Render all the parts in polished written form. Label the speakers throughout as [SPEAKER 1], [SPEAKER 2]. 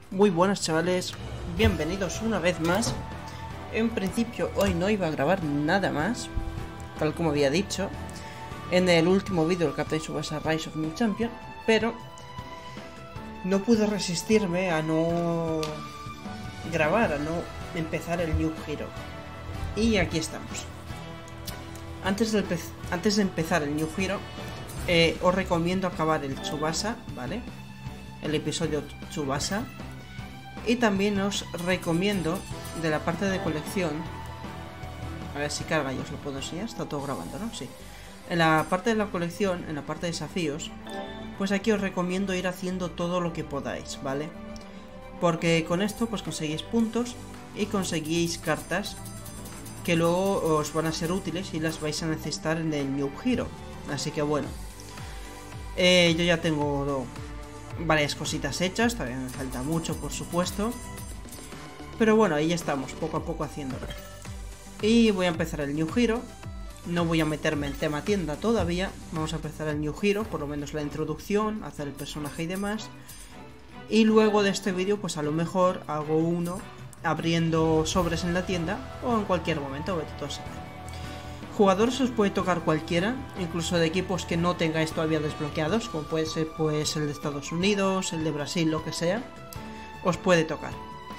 [SPEAKER 1] Muy buenas chavales, bienvenidos una vez más. En principio hoy no iba a grabar nada más, tal como había dicho en el último vídeo del Captain Tsubasa Rise of New Champion, pero no pude resistirme a no grabar, a no empezar el New Hero. Y aquí estamos. Antes de empezar el New Hero, os recomiendo acabar el Tsubasa, ¿vale? El episodio Tsubasa. Y también os recomiendo de la parte de colección. A ver si carga, yo os lo puedo enseñar. Está todo grabando, ¿no? Sí. En la parte de la colección, en la parte de desafíos, pues aquí os recomiendo ir haciendo todo lo que podáis, ¿vale? Porque con esto pues conseguís puntos y conseguís cartas que luego os van a ser útiles y las vais a necesitar en el New Hero. Así que bueno, yo ya tengo varias cositas hechas, todavía me falta mucho por supuesto, pero bueno, ahí ya estamos, poco a poco haciéndolo. Y voy a empezar el New Hero. No voy a meterme en tema tienda todavía, vamos a empezar el New Hero, por lo menos la introducción, hacer el personaje y demás. Y luego de este vídeo pues a lo mejor hago uno abriendo sobres en la tienda o en cualquier momento, vete todo a saber. Jugadores os puede tocar cualquiera, incluso de equipos que no tengáis todavía desbloqueados, como puede ser pues el de Estados Unidos, el de Brasil, lo que sea, os puede tocar.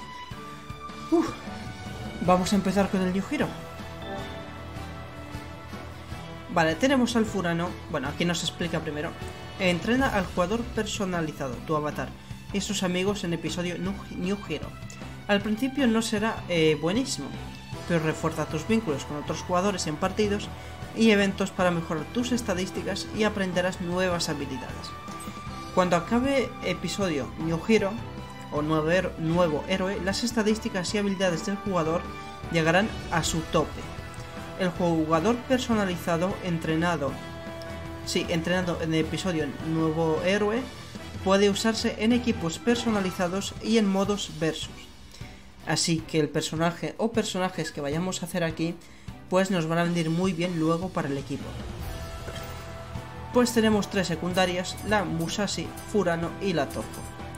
[SPEAKER 1] Vamos a empezar con el New Hero. Vale, tenemos al Furano. Bueno, aquí nos explica primero. Entrena al jugador personalizado, tu avatar, y sus amigos en episodio New Hero. Al principio no será buenísimo, pero refuerza tus vínculos con otros jugadores en partidos y eventos para mejorar tus estadísticas y aprenderás nuevas habilidades. Cuando acabe episodio New Hero o nuevo héroe, las estadísticas y habilidades del jugador llegarán a su tope. El jugador personalizado entrenado en el episodio Nuevo Héroe puede usarse en equipos personalizados y en modos versus. Así que el personaje o personajes que vayamos a hacer aquí pues nos van a venir muy bien luego para el equipo. Pues tenemos tres secundarias, la Musashi, Furano y la Toho.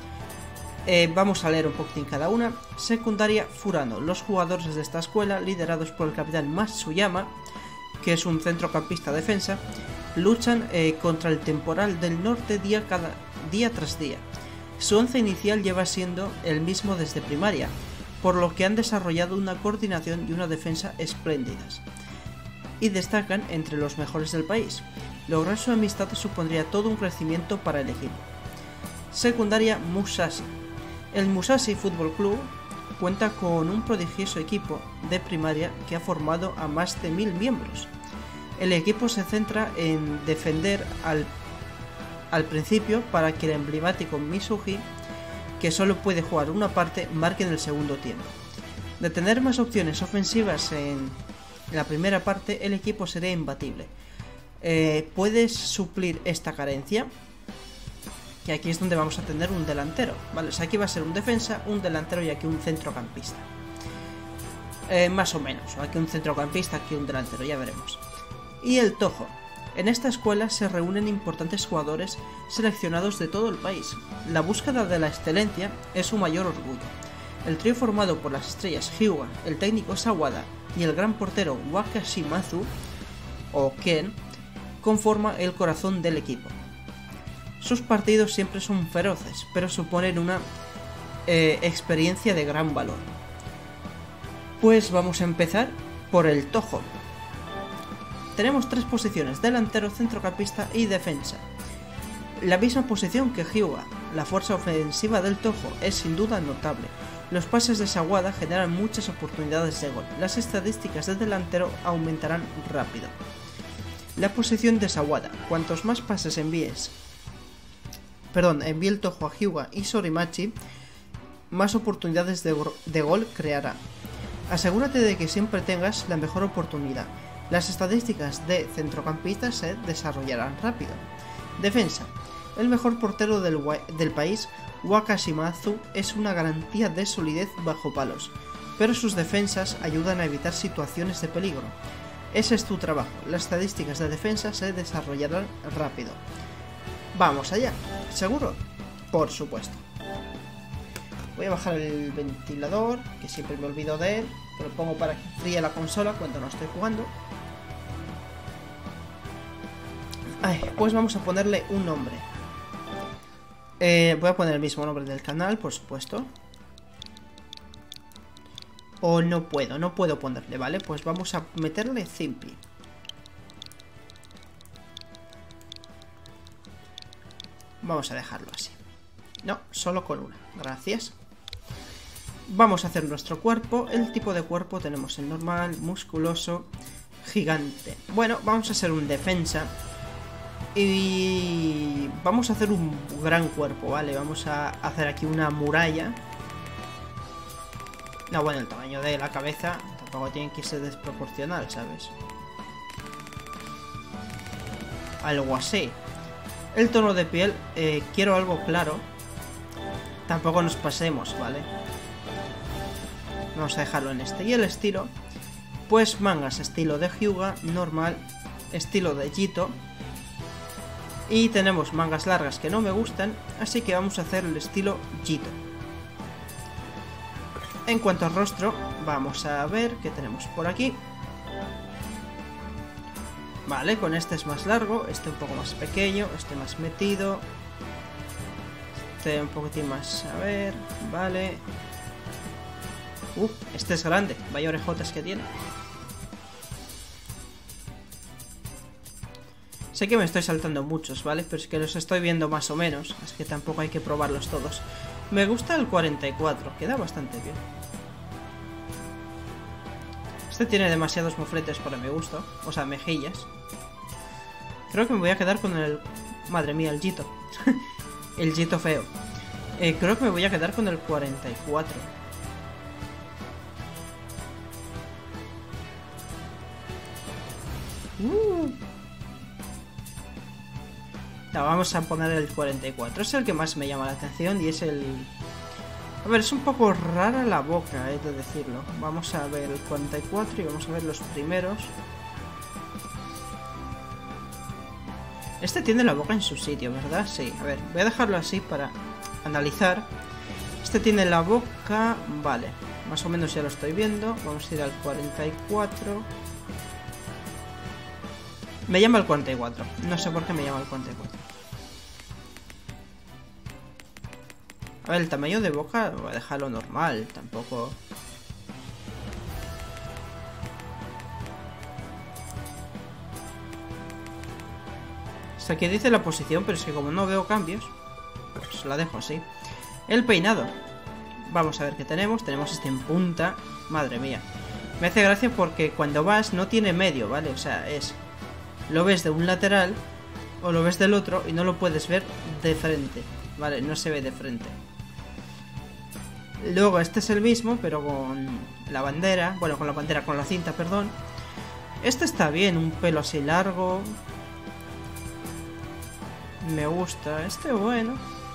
[SPEAKER 1] Vamos a leer un poquitín cada una. Secundaria Furano. Los jugadores de esta escuela, liderados por el capitán Matsuyama, que es un centrocampista defensa, luchan contra el temporal del norte día tras día. Su once inicial lleva siendo el mismo desde primaria, por lo que han desarrollado una coordinación y una defensa espléndidas, y destacan entre los mejores del país. Lograr su amistad supondría todo un crecimiento para el equipo. Secundaria Musashi. El Musashi Fútbol Club cuenta con un prodigioso equipo de primaria que ha formado a más de 1000 miembros. El equipo se centra en defender al principio para que el emblemático Mitsuhi, que solo puede jugar una parte, marque en el segundo tiempo. De tener más opciones ofensivas en la primera parte, el equipo sería imbatible. ¿Puedes suplir esta carencia? Que aquí es donde vamos a tener un delantero, ¿vale? O sea, aquí va a ser un defensa, un delantero y aquí un centrocampista. Más o menos, o aquí un centrocampista, aquí un delantero, ya veremos. Y el Toho. En esta escuela se reúnen importantes jugadores seleccionados de todo el país. La búsqueda de la excelencia es su mayor orgullo. El trío formado por las estrellas Hyuga, el técnico Sawada y el gran portero Wakashimazu, o Ken, conforma el corazón del equipo. Sus partidos siempre son feroces, pero suponen una experiencia de gran valor. Pues vamos a empezar por el Toho. Tenemos tres posiciones: delantero, centrocampista y defensa. La misma posición que Hyuga. La fuerza ofensiva del Toho es sin duda notable. Los pases de Sawada generan muchas oportunidades de gol. Las estadísticas del delantero aumentarán rápido. La posición de Sawada. Cuantos más pases envíe el Toho a Hyuga y Sorimachi, más oportunidades de gol creará. Asegúrate de que siempre tengas la mejor oportunidad. Las estadísticas de centrocampista se desarrollarán rápido. Defensa. El mejor portero del país, Wakashimazu, es una garantía de solidez bajo palos, pero sus defensas ayudan a evitar situaciones de peligro. Ese es tu trabajo. Las estadísticas de defensa se desarrollarán rápido. Vamos allá. ¿Seguro? Por supuesto. Voy a bajar el ventilador, que siempre me olvido de él. Que lo pongo para que fríe la consola cuando no estoy jugando. Pues vamos a ponerle un nombre. Voy a poner el mismo nombre del canal, por supuesto. O no puedo ponerle, ¿vale? Pues vamos a meterle Zimpi. Vamos a dejarlo así. No, solo con una, gracias. Vamos a hacer nuestro cuerpo. El tipo de cuerpo tenemos el normal, musculoso, gigante. Bueno, vamos a hacer un defensa. Y vamos a hacer un gran cuerpo, ¿vale? Vamos a hacer aquí una muralla. No, bueno, el tamaño de la cabeza tampoco tiene que ser desproporcional, ¿sabes? Algo así. El tono de piel, quiero algo claro. Tampoco nos pasemos, ¿vale? Vamos a dejarlo en este. Y el estilo, pues mangas estilo de Hyuga, normal, estilo de Jito. Y tenemos mangas largas que no me gustan, así que vamos a hacer el estilo Jito. En cuanto al rostro, vamos a ver qué tenemos por aquí. Vale, con este es más largo, este un poco más pequeño, este más metido. Este un poquitín más, a ver, vale. Este es grande, vaya orejotas que tiene. Sé que me estoy saltando muchos, ¿vale? Pero es que los estoy viendo más o menos, así que tampoco hay que probarlos todos. Me gusta el 44, queda bastante bien. Este tiene demasiados mofletes para mi gusto, o sea, mejillas. Creo que me voy a quedar con el... Madre mía, el Jito. El Jito feo. Creo que me voy a quedar con el 44. No, vamos a poner el 44. Es el que más me llama la atención y es el... A ver, es un poco rara la boca, he de decirlo. Vamos a ver el 44 y vamos a ver los primeros. Este tiene la boca en su sitio, ¿verdad? Sí, a ver, voy a dejarlo así para analizar. Este tiene la boca... Vale, más o menos ya lo estoy viendo. Vamos a ir al 44. Me llama el 44. No sé por qué me llama el 44. A ver, el tamaño de boca voy a dejarlo normal. Tampoco... Hasta aquí dice la posición, pero es que como no veo cambios, pues la dejo así. El peinado. Vamos a ver qué tenemos. Tenemos este en punta. Madre mía. Me hace gracia porque cuando vas no tiene medio, ¿vale? O sea, es... Lo ves de un lateral o lo ves del otro y no lo puedes ver de frente, ¿vale? No se ve de frente. Luego este es el mismo, pero con la bandera. Bueno, con la bandera, con la cinta, perdón. Este está bien, un pelo así largo. Me gusta. Este bueno.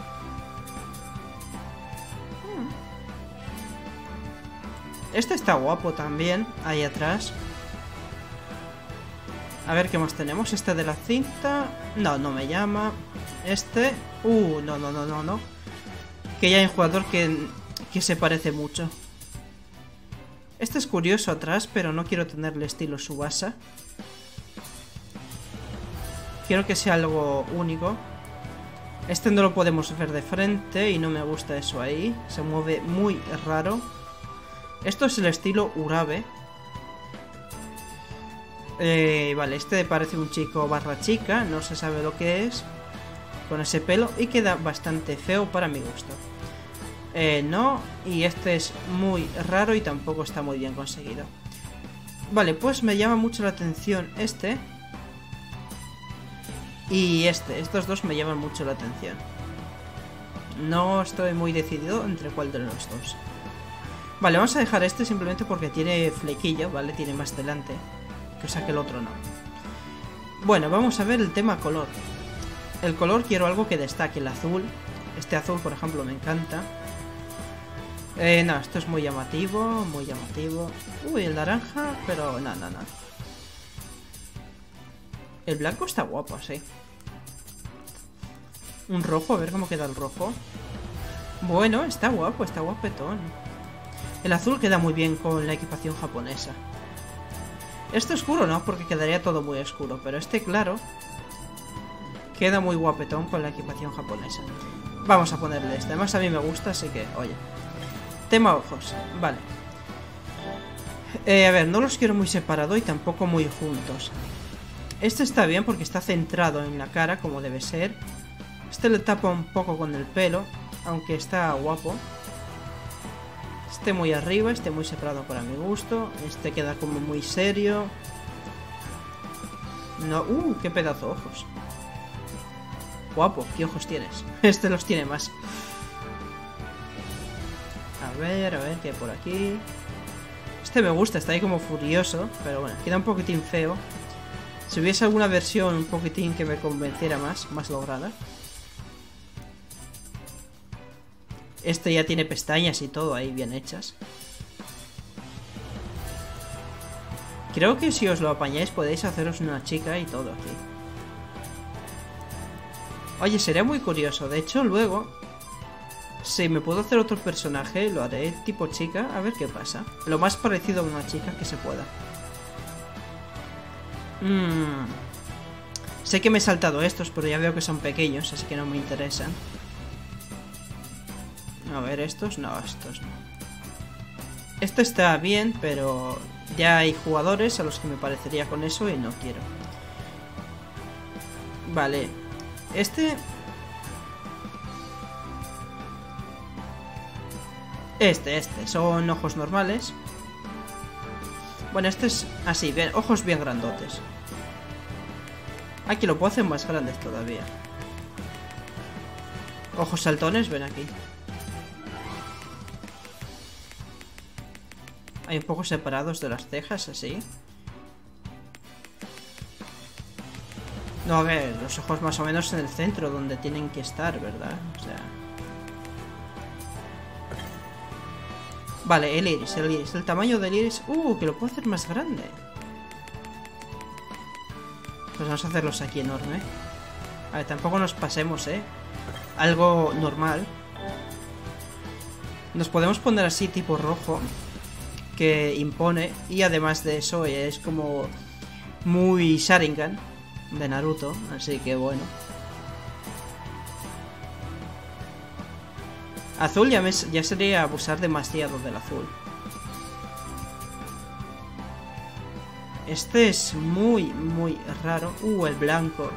[SPEAKER 1] Este está guapo también, ahí atrás. A ver qué más tenemos. Este de la cinta. No, no me llama. Este. No. Que ya hay un jugador que se parece mucho. Este es curioso atrás, pero no quiero tenerle estilo Tsubasa. Quiero que sea algo único. Este no lo podemos ver de frente y no me gusta eso ahí. Se mueve muy raro. Esto es el estilo Urabe. Vale, este parece un chico barra chica. No se sabe lo que es. Con ese pelo. Y queda bastante feo para mi gusto. No. Y este es muy raro y tampoco está muy bien conseguido. Vale, pues me llama mucho la atención este. Y este. Estos dos me llaman mucho la atención. No estoy muy decidido entre cuál de los dos. Vale, vamos a dejar este simplemente porque tiene flequillo, ¿vale? Tiene más delante. Cosa que el otro no. Bueno, vamos a ver el tema color. El color quiero algo que destaque. El azul. Este azul, por ejemplo, me encanta. No, esto es muy llamativo. Muy llamativo. Uy, el naranja, pero no. El blanco está guapo, sí. Un rojo, a ver cómo queda el rojo. Bueno, está guapo, está guapetón. El azul queda muy bien con la equipación japonesa. Este oscuro no, porque quedaría todo muy oscuro, pero este claro queda muy guapetón con la equipación japonesa. Vamos a ponerle este, además a mí me gusta, así que, oye. Tema ojos, vale. A ver, no los quiero muy separados y tampoco muy juntos. Este está bien porque está centrado en la cara, como debe ser. Este le tapa un poco con el pelo, aunque está guapo. Este muy arriba, este muy separado para mi gusto. Este queda como muy serio. No, qué pedazo de ojos. Guapo, ¿qué ojos tienes? Este los tiene más. A ver, ¿qué hay por aquí? Este me gusta, está ahí como furioso. Pero bueno, queda un poquitín feo. Si hubiese alguna versión un poquitín que me convenciera más lograda. Este ya tiene pestañas y todo ahí bien hechas. Creo que si os lo apañáis podéis haceros una chica y todo aquí. Oye, sería muy curioso. De hecho, luego, si me puedo hacer otro personaje, lo haré tipo chica, a ver qué pasa. Lo más parecido a una chica que se pueda. Sé que me he saltado estos, pero ya veo que son pequeños, así que no me interesan. A ver, estos no, estos no. Este está bien, pero ya hay jugadores a los que me parecería con eso y no quiero. Vale. Este... son ojos normales. Bueno, este es así, bien, ojos bien grandotes. Aquí lo puedo hacer más grandes todavía. Ojos saltones, ven aquí. Hay un poco separados de las cejas, así. No, a ver, los ojos más o menos en el centro, donde tienen que estar, ¿verdad? O sea... Vale, el iris. El tamaño del iris... que lo puedo hacer más grande. Pues vamos a hacerlos aquí enorme. A ver, tampoco nos pasemos, algo normal. Nos podemos poner así, tipo rojo, que impone. Y además de eso, es como muy Sharingan de Naruto, así que bueno. Azul ya sería abusar demasiado del azul. Este es muy raro. El blanco.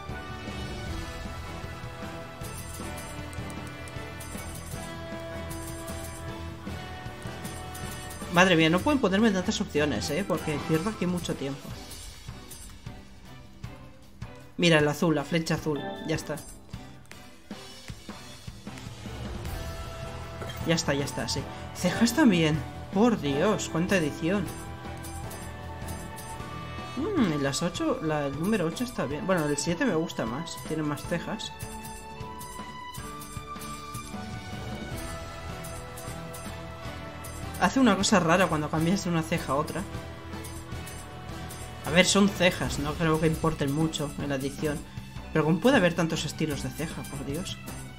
[SPEAKER 1] Madre mía, no pueden ponerme tantas opciones, porque pierdo aquí mucho tiempo. Mira, el azul, la flecha azul. Ya está. Ya está, sí. Cejas también. Por Dios, cuánta edición. Las 8, el número 8 está bien. Bueno, el 7 me gusta más. Tiene más cejas. Hace una cosa rara cuando cambias de una ceja a otra. A ver, son cejas, no creo que importen mucho en la edición. Pero ¿cómo puede haber tantos estilos de ceja, por Dios?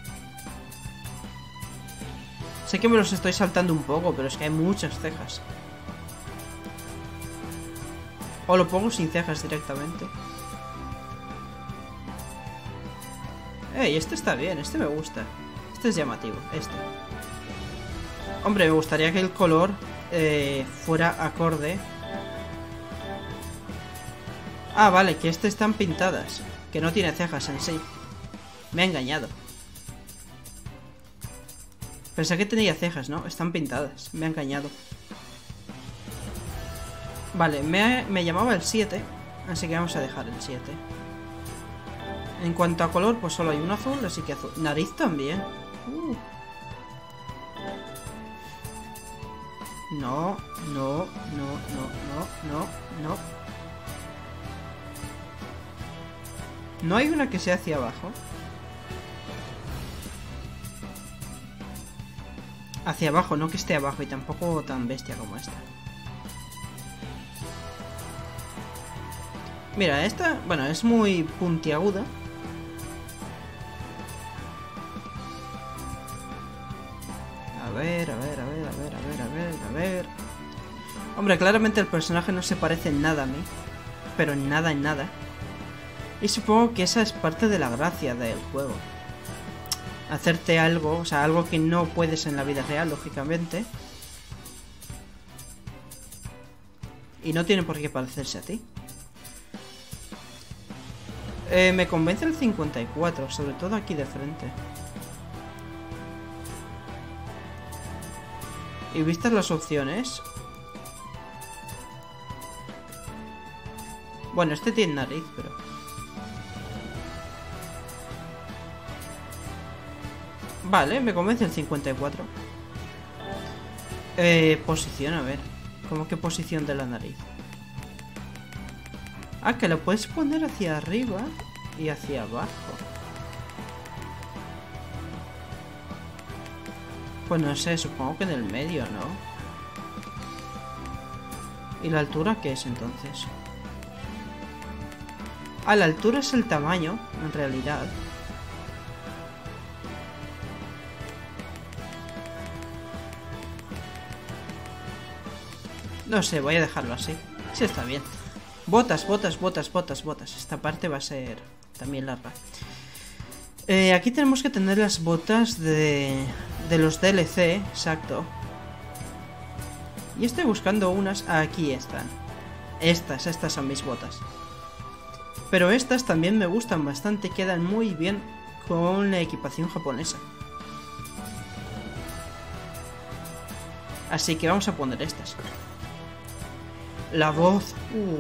[SPEAKER 1] Sé que me los estoy saltando un poco, pero es que hay muchas cejas. O lo pongo sin cejas directamente. ¡Ey! Este está bien, este me gusta. Este es llamativo, este. Hombre, me gustaría que el color fuera acorde. Ah, vale, que este están pintadas. Que no tiene cejas en sí. Me ha engañado. Pensé que tenía cejas, ¿no? Están pintadas. Me ha engañado. Vale, me llamaba el 7. Así que vamos a dejar el 7. En cuanto a color, pues solo hay un azul, así que azul. Nariz también. No. ¿No hay una que sea hacia abajo? Hacia abajo, no que esté abajo y tampoco tan bestia como esta. Mira, esta, bueno, es muy puntiaguda. ver, a ver, a ver, a ver, a ver, a ver, a ver. Hombre, claramente el personaje no se parece en nada a mí. Pero en nada, en nada. Y supongo que esa es parte de la gracia del juego. Hacerte algo, o sea, algo que no puedes en la vida real, lógicamente. Y no tiene por qué parecerse a ti. Me convence el 54, sobre todo aquí de frente. Y vistas las opciones... Bueno, este tiene nariz, pero... Vale, me convence el 54. Posición, a ver. ¿Cómo que posición de la nariz? Ah, que lo puedes poner hacia arriba y hacia abajo. Pues no sé, supongo que en el medio, ¿no? ¿Y la altura qué es entonces? Ah, la altura es el tamaño, en realidad. No sé, voy a dejarlo así. Sí, está bien. Botas, botas, botas, botas, botas. Esta parte va a ser también larga. Aquí tenemos que tener las botas de los DLC, exacto. Y estoy buscando unas. Aquí están. Estas son mis botas. Pero estas también me gustan bastante. Quedan muy bien con la equipación japonesa. Así que vamos a poner estas. La voz.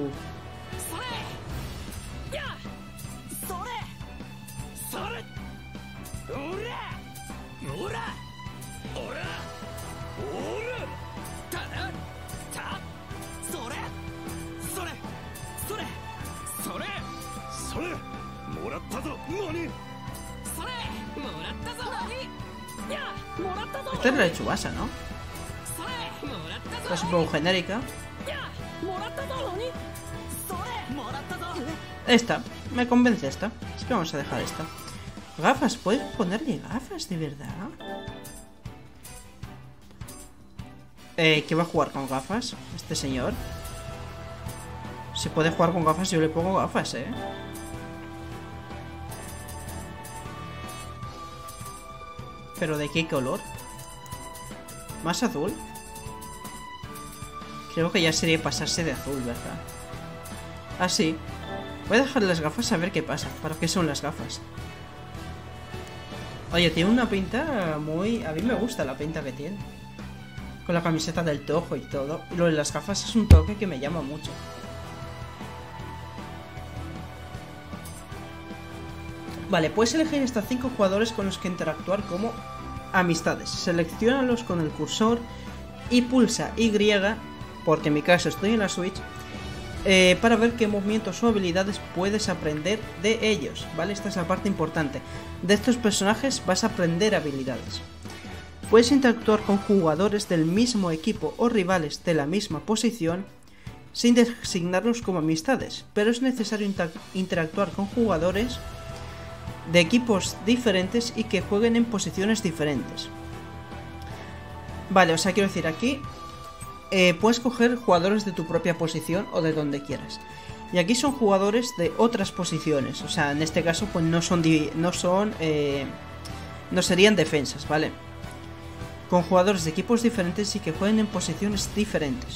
[SPEAKER 1] Esta es la de Tsubasa, ¿no? Esta es un poco genérica. Esta, me convence esta. Así que vamos a dejar esta. Gafas, ¿puedes ponerle gafas de verdad? ¿Qué va a jugar con gafas? Este señor. Si puede jugar con gafas, yo le pongo gafas, ¿Pero de qué color? ¿Más azul? Creo que ya sería pasarse de azul, ¿verdad? Ah, sí. Voy a dejar las gafas a ver qué pasa. ¿Para qué son las gafas? Oye, tiene una pinta muy... A mí me gusta la pinta que tiene. Con la camiseta del Toho y todo. Y lo de las gafas es un toque que me llama mucho. Vale, puedes elegir hasta 5 jugadores con los que interactuar como amistades. Selecciónalos con el cursor y pulsa Y, porque en mi caso estoy en la Switch, para ver qué movimientos o habilidades puedes aprender de ellos, ¿vale? Esta es la parte importante. De estos personajes vas a aprender habilidades. Puedes interactuar con jugadores del mismo equipo o rivales de la misma posición sin designarlos como amistades, pero es necesario interactuar con jugadores de equipos diferentes y que jueguen en posiciones diferentes. Vale, o sea, quiero decir, aquí puedes coger jugadores de tu propia posición o de donde quieras. Y aquí son jugadores de otras posiciones. O sea, en este caso, pues no serían defensas, ¿vale? Con jugadores de equipos diferentes y que jueguen en posiciones diferentes.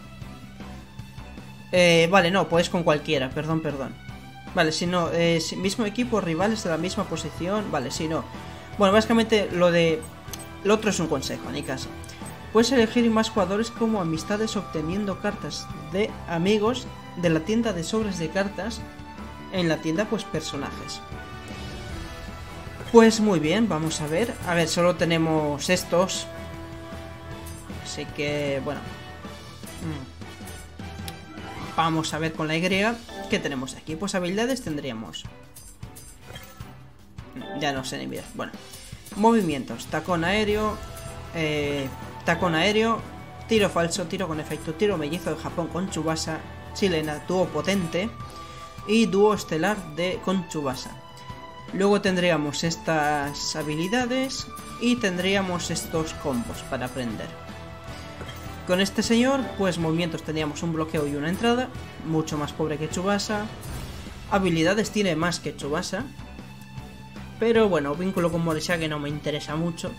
[SPEAKER 1] Vale, no, puedes con cualquiera, perdón. Vale, si no, mismo equipo, rivales de la misma posición. Vale, si no. Bueno, básicamente lo otro es un consejo, ni caso. Puedes elegir más jugadores como amistades obteniendo cartas de amigos de la tienda de sobres de cartas. En la tienda, pues personajes. Pues muy bien, vamos a ver. A ver, solo tenemos estos. Así que, bueno. Vamos a ver con la Y. ¿Qué tenemos aquí? Pues habilidades tendríamos. Ya no sé ni bien. Bueno. Movimientos. Tacón aéreo. Tacón aéreo. Tiro falso. Tiro con efecto. Tiro mellizo de Japón con Tsubasa. Chilena. Dúo potente. Y dúo estelar con Tsubasa. Luego tendríamos estas habilidades y tendríamos estos combos para aprender. Con este señor, pues movimientos teníamos un bloqueo y una entrada, mucho más pobre que Tsubasa. Habilidades tiene más que Tsubasa, pero bueno, vínculo con Morishage no me interesa mucho.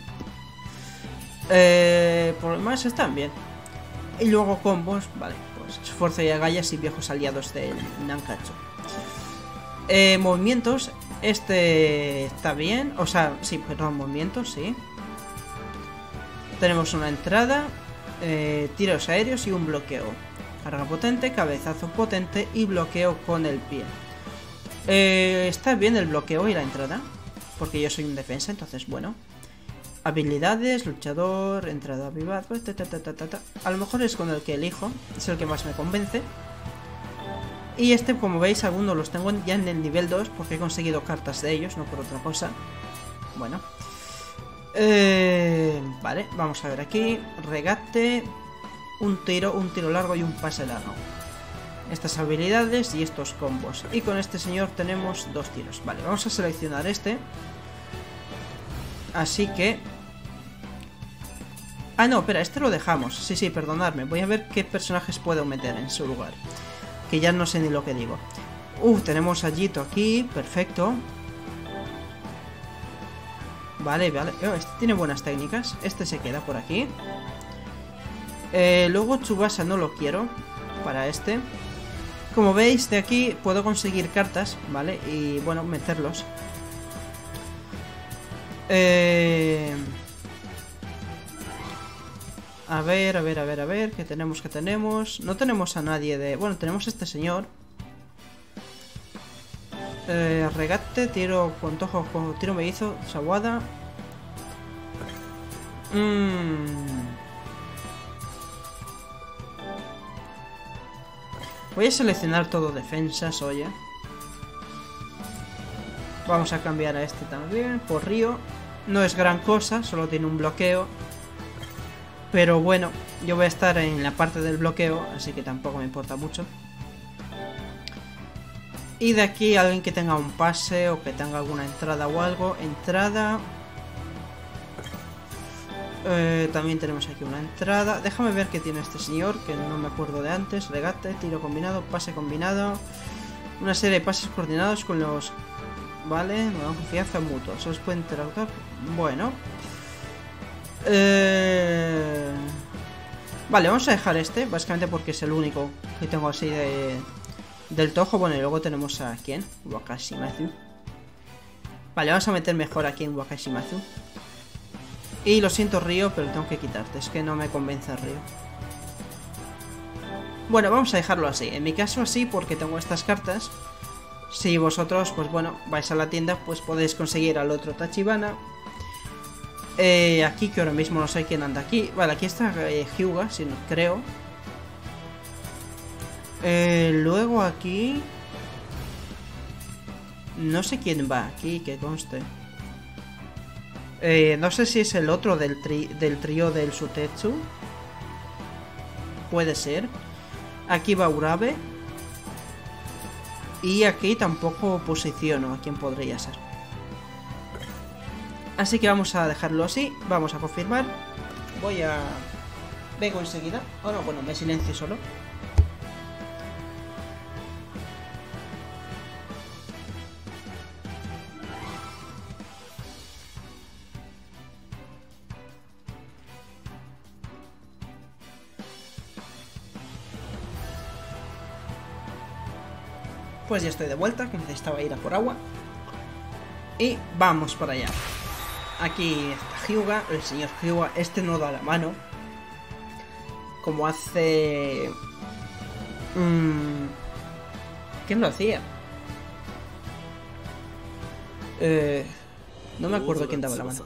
[SPEAKER 1] Por lo demás están bien. Y luego combos, vale, pues esfuerzo y agallas y viejos aliados del Nankacho. Movimientos, este está bien, o sea, sí, perdón, movimientos, sí. Tenemos una entrada, tiros aéreos y un bloqueo. Carga potente, cabezazo potente y bloqueo con el pie. Está bien el bloqueo y la entrada, porque yo soy un defensa, entonces bueno. Habilidades, luchador, entrada vivaz, a lo mejor es con el que elijo, es el que más me convence. Y este, como veis, algunos los tengo ya en el nivel 2 porque he conseguido cartas de ellos, no por otra cosa. Bueno. Vale, vamos a ver aquí. Regate, un tiro largo y un pase largo. Estas habilidades y estos combos. Y con este señor tenemos 2 tiros. Vale, vamos a seleccionar este. Así que... Ah, no, espera, este lo dejamos. Sí, perdonadme. Voy a ver qué personajes puedo meter en su lugar. Que ya no sé ni lo que digo. Tenemos a Jito aquí. Perfecto. Vale. Este tiene buenas técnicas. Este se queda por aquí. Luego Tsubasa no lo quiero. Para este. Como veis, de aquí puedo conseguir cartas, ¿vale? Y bueno, meterlos. A ver, ¿qué tenemos? No tenemos a nadie de... Bueno, tenemos a este señor. Regate, tiro con tojo, tiro mellizo, Sawada. Voy a seleccionar todo defensas, oye. Vamos a cambiar a este también, por Ryo. No es gran cosa, solo tiene un bloqueo. Pero bueno, yo voy a estar en la parte del bloqueo, así que tampoco me importa mucho. Y de aquí alguien que tenga un pase o que tenga alguna entrada o algo. Entrada. También tenemos aquí una entrada. Déjame ver qué tiene este señor, que no me acuerdo de antes. Regate, tiro combinado, pase combinado. Una serie de pases coordinados con los... Vale, me da confianza mutua. Solo se puede interactuar. Bueno. Vale, vamos a dejar este, básicamente porque es el único que tengo así del Tojo. Bueno, y luego tenemos a ¿quién? Wakashimazu. Vale, vamos a meter mejor aquí en Wakashimazu. Y lo siento, Ryo, pero tengo que quitarte, es que no me convence Ryo. Bueno, vamos a dejarlo así. En mi caso así porque tengo estas cartas. Si vosotros, pues bueno, vais a la tienda, pues podéis conseguir al otro Tachibana. Aquí, que ahora mismo no sé quién anda aquí. Vale, aquí está Hyuga, si no creo. Luego aquí... No sé quién va aquí, que conste. No sé si es el otro del trío del Sutetsu. Puede ser. Aquí va Urabe. Y aquí tampoco posiciono a quién podría ser. Así que vamos a dejarlo así. Vamos a confirmar. Voy a... Vengo enseguida. Oh no, bueno, me silencio solo. Pues ya estoy de vuelta, que necesitaba ir a por agua. Y vamos para allá. Aquí está Hyuga, el señor Hyuga. Este no da la mano. Como hace... ¿Quién lo hacía? No me acuerdo quién daba la mano.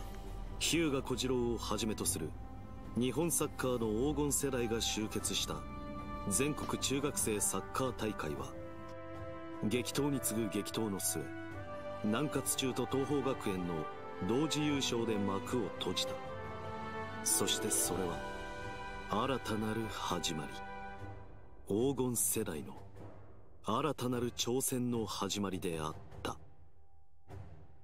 [SPEAKER 2] 日本サッカーの黄金世代が集結した全国中学生サッカー大会は激闘に次ぐ激闘の末、南葛中と東邦学園の同時優勝で幕を閉じた。そしてそれは新たなる始まり、黄金世代の新たなる挑戦の始まりであった。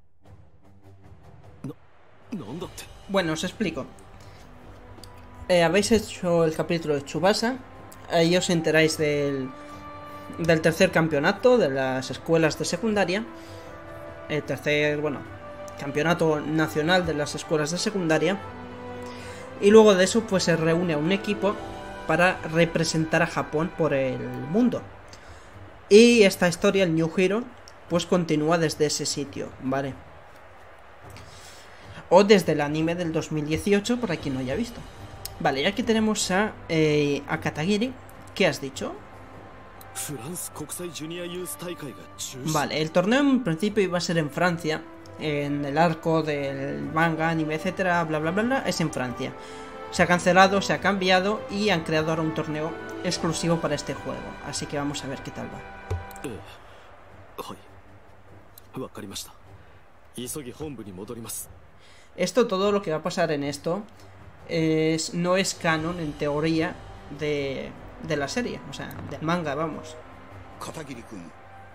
[SPEAKER 1] Bueno, os explico. Habéis hecho el capítulo de Tsubasa. Ahí os enteráis del tercer campeonato de las escuelas de secundaria. El tercer, bueno, campeonato nacional de las escuelas de secundaria. Y luego de eso pues se reúne a un equipo para representar a Japón por el mundo. Y esta historia, el New Hero, pues continúa desde ese sitio, ¿vale? O desde el anime del 2018, para quien no haya visto. Vale, y aquí tenemos a Katagiri. ¿Qué has dicho? Vale, el torneo en principio iba a ser en Francia. En el arco del manga, anime, etcétera, bla bla bla bla, es en Francia. Se ha cancelado, se ha cambiado y han creado ahora un torneo exclusivo para este juego. Así que vamos a ver qué tal va. Esto, todo lo que va a pasar en esto no es canon en teoría de la serie, o sea, del manga, vamos.
[SPEAKER 3] Katagiri-kun,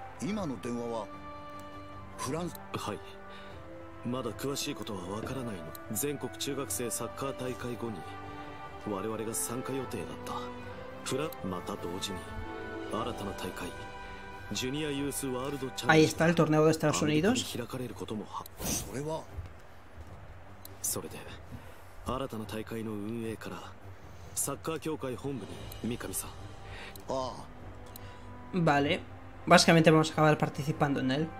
[SPEAKER 2] まだ詳しいことはわからないの。全国中学生サッカー大会後に我々が参加予定だったまた同時に新たな大会ジュニアユースワールドチャレンジ
[SPEAKER 1] Ahí está el torneo de Estados Unidos.
[SPEAKER 2] 開かれることもそれで新たな大会の運営からサッカー協会本部に三上さん。
[SPEAKER 1] Vale, básicamente vamos a acabar participando en él.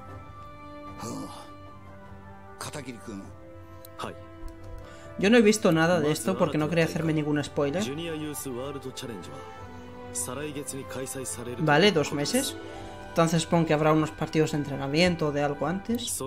[SPEAKER 1] Yo no he visto nada de esto porque no quería hacerme ningún spoiler. Vale, 2 meses. Entonces supongo que habrá unos partidos de entrenamiento o de algo antes.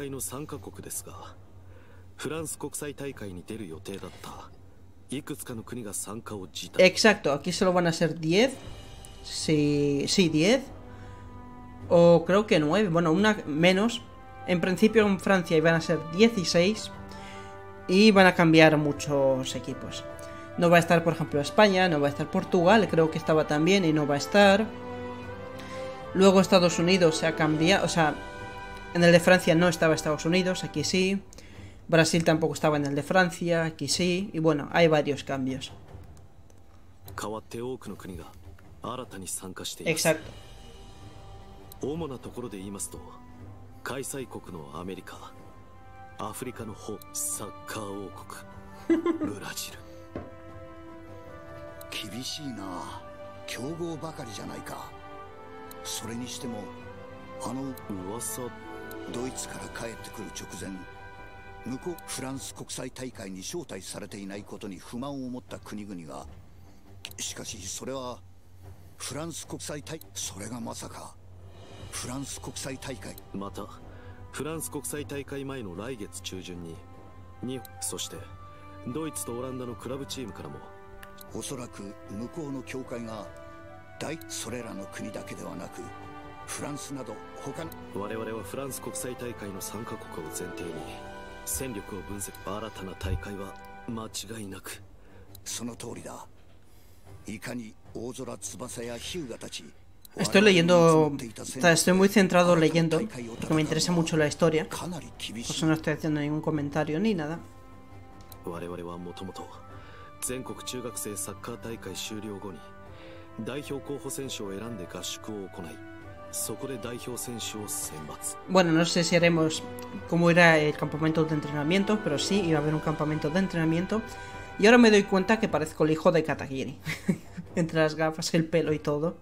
[SPEAKER 1] Exacto, aquí solo van a ser 10. Sí, 10. O creo que 9. Bueno, una menos. En principio en Francia iban a ser 16 y van a cambiar muchos equipos. No va a estar, por ejemplo, España, no va a estar Portugal, creo que estaba también y no va a estar. Luego Estados Unidos se ha cambiado, o sea, en el de Francia no estaba Estados Unidos, aquí sí. Brasil tampoco estaba en el de Francia, aquí sí. Y bueno, hay varios cambios. Exacto.
[SPEAKER 2] 開催国のアメリカ、アフリカの方、サッカー王国、ブラジル。
[SPEAKER 3] 厳しいな。強豪ばかりじゃないか。それにしても、噂、ドイツから帰ってくる直前、向こうフランス国際大会に招待されていないことに不満を持った国々が、しかしそれはフランス国際大会、それがまさか。フランス国際大会またフランス国際大会前の来月中旬にそしてドイツとオランダのクラブチームからもおそらく向こうの協会がそれらの国だけではなくフランスなど他の我々はフランス国際大会の参加国を前提に戦力を分析新たな大会は間違いなくその通りだいかに大空翼や日向たち
[SPEAKER 1] Estoy leyendo, estoy muy centrado leyendo, porque me interesa mucho la historia. Por eso no estoy haciendo ningún comentario ni nada. Bueno, no sé si haremos cómo era el campamento de entrenamiento, pero sí, iba a haber un campamento de entrenamiento. Y ahora me doy cuenta que parezco el hijo de Katagiri. Entre las gafas, el pelo y todo.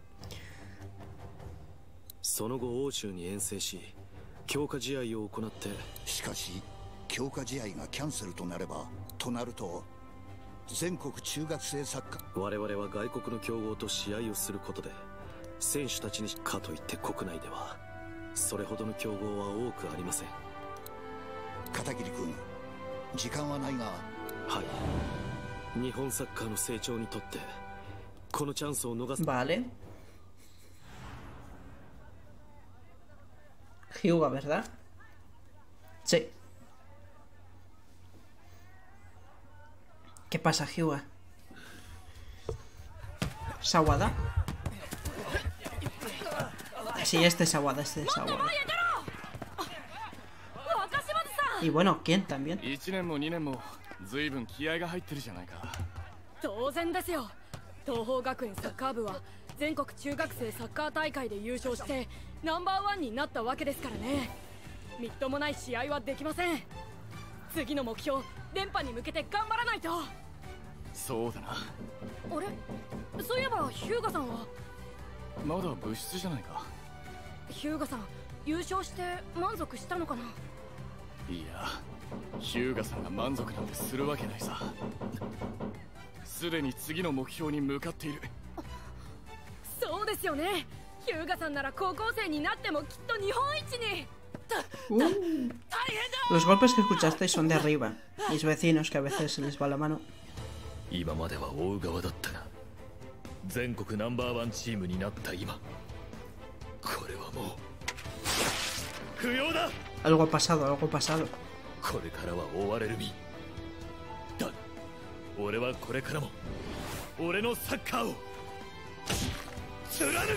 [SPEAKER 2] その後欧州に遠征し強化試合を行ってしかし強化試合がキャンセルとなればとなると全国中学生サッカー我々は外国の強豪と試合をすることで選手たちにかといって国内ではそれほどの強豪は多くありません片桐君時間はないがはい日本サッカーの成長にとってこのチャンスを逃す
[SPEAKER 1] Vale. Hyuga, ¿verdad? Sí. ¿Qué pasa, Hyuga? ¿Sawada? Sí, este es Sawada, este es Sawada. Y bueno, ¿quién también?
[SPEAKER 4] 1年も2年も随分気合が入ってるじゃないか。
[SPEAKER 5] 当然ですよ。東邦学園サッカー部は全国中学生サッカー大会で優勝してナンバー1になったわけですからね。みっともない試合はできません。次の目標、連覇に向けて頑張らないと。
[SPEAKER 4] そうだな。
[SPEAKER 5] あれ、そういえばヒューガさんは
[SPEAKER 4] まだ部室じゃないか。
[SPEAKER 5] ヒューガさん、優勝して満足したのかな。
[SPEAKER 4] いや、ヒューガさんが満足なんてするわけないさ。すでに次の目標に向かっている。
[SPEAKER 5] そうですよね。ヒューガさんなら高校生になってもきっと日本一に。
[SPEAKER 1] Los golpes que escuchasteis son de arriba, mis vecinos que a veces se les va la mano.
[SPEAKER 6] 今までは追う側だったが、全国ナンバーワンチームになった今、これはもう不要だ。
[SPEAKER 1] Algo ha pasado, algo ha pasado.
[SPEAKER 6] これからは追われる身だが、俺はこれからも俺のサッカーを貫く。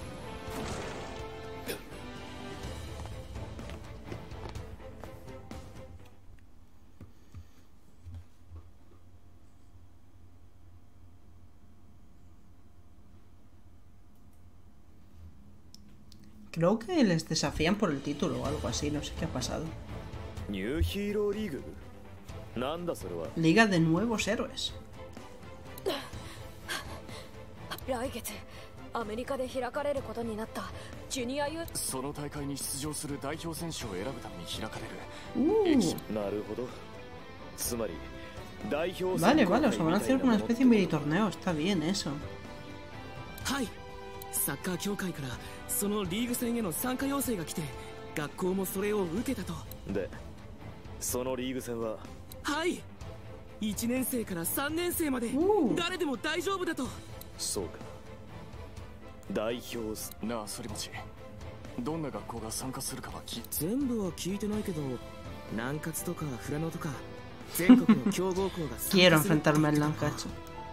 [SPEAKER 1] Creo que les desafían por el título o algo así, no sé qué ha pasado.
[SPEAKER 6] ニューヒーローリーグ？なんだそれは。
[SPEAKER 1] Liga de nuevos héroes.
[SPEAKER 5] 来月アメリカで開かれることになったジュニアユー。
[SPEAKER 4] その大会に出場する代表選手を選ぶために開かれる。
[SPEAKER 6] なるほど。つまり代表
[SPEAKER 1] Vale, vale, os van a hacer una especie de mini torneo, está bien eso.
[SPEAKER 7] はい、サッカー協会からそのリーグ戦への参加要請が来て、学校もそれを受けたと。
[SPEAKER 6] で、そのリーグ戦は？
[SPEAKER 7] はい、1年生から3年生まで誰でも大丈夫だと。
[SPEAKER 6] そうか。代表
[SPEAKER 4] なあ、反町、どんな学校が参加するかは
[SPEAKER 7] 全部は聞いてないけど、南葛とか富良野とか全国の強豪校が参加する。
[SPEAKER 1] Quiero enfrentarme al Lancacho.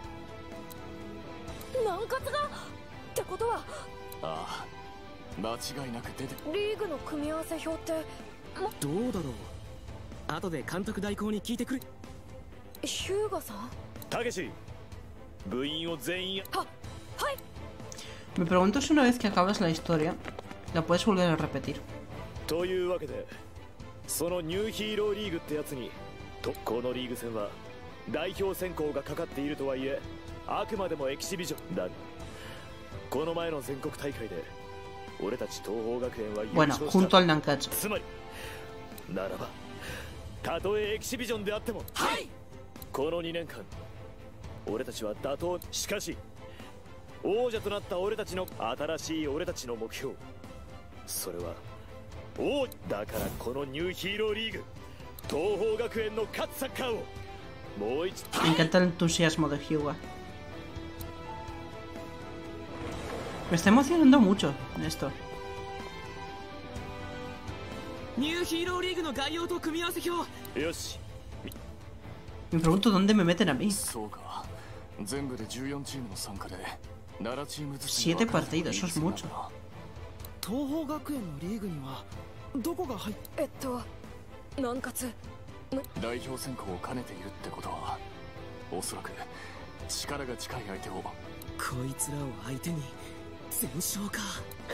[SPEAKER 5] 南葛がってことは。
[SPEAKER 4] ああ、間違いなく出て。
[SPEAKER 5] リーグの組み合わせ表って
[SPEAKER 7] どうだろう。後で監督代行に聞いてくれ。
[SPEAKER 5] ヒューガさん。
[SPEAKER 6] たけし、部員を全員。
[SPEAKER 5] はい。
[SPEAKER 1] Me pregunto si una vez que acabas la historia, la puedes volver a repetir.
[SPEAKER 6] というわけで、そのニューヒーローリーグってやつに、このリーグ戦は代表選考がかかっているとはいえ、あくまでもエキシビジョンだが、この前の全国大会で俺たち東邦学園は優
[SPEAKER 1] Bueno,
[SPEAKER 6] 勝した。
[SPEAKER 1] junto al Nankacho.
[SPEAKER 6] つまりならば、たとえエキシビジョンであっても、
[SPEAKER 7] はい、
[SPEAKER 6] この2年間俺たちは打倒。しかし王者となった俺たちの新しい俺たちの目標、それは王だから。このニューヒーローリーグ、東邦学園の勝つサッカーをもう一度。
[SPEAKER 1] Me encanta el entusiasmo de Hyuga. Me está emocionando mucho esto.
[SPEAKER 7] ニューヒーローリーグの概要と組み合わせ表。
[SPEAKER 6] よし。
[SPEAKER 1] Me pregunto dónde me meten a mí.
[SPEAKER 4] そうか。全部で14チームの参加で7チームずつ。
[SPEAKER 1] 7 partidos, eso es mucho.
[SPEAKER 7] 東邦学園のリーグにはどこが入っ
[SPEAKER 5] 南葛
[SPEAKER 4] 代表選考を兼ねているってことは、おそらく力が近い相手を。
[SPEAKER 7] こいつらを相手に全勝か。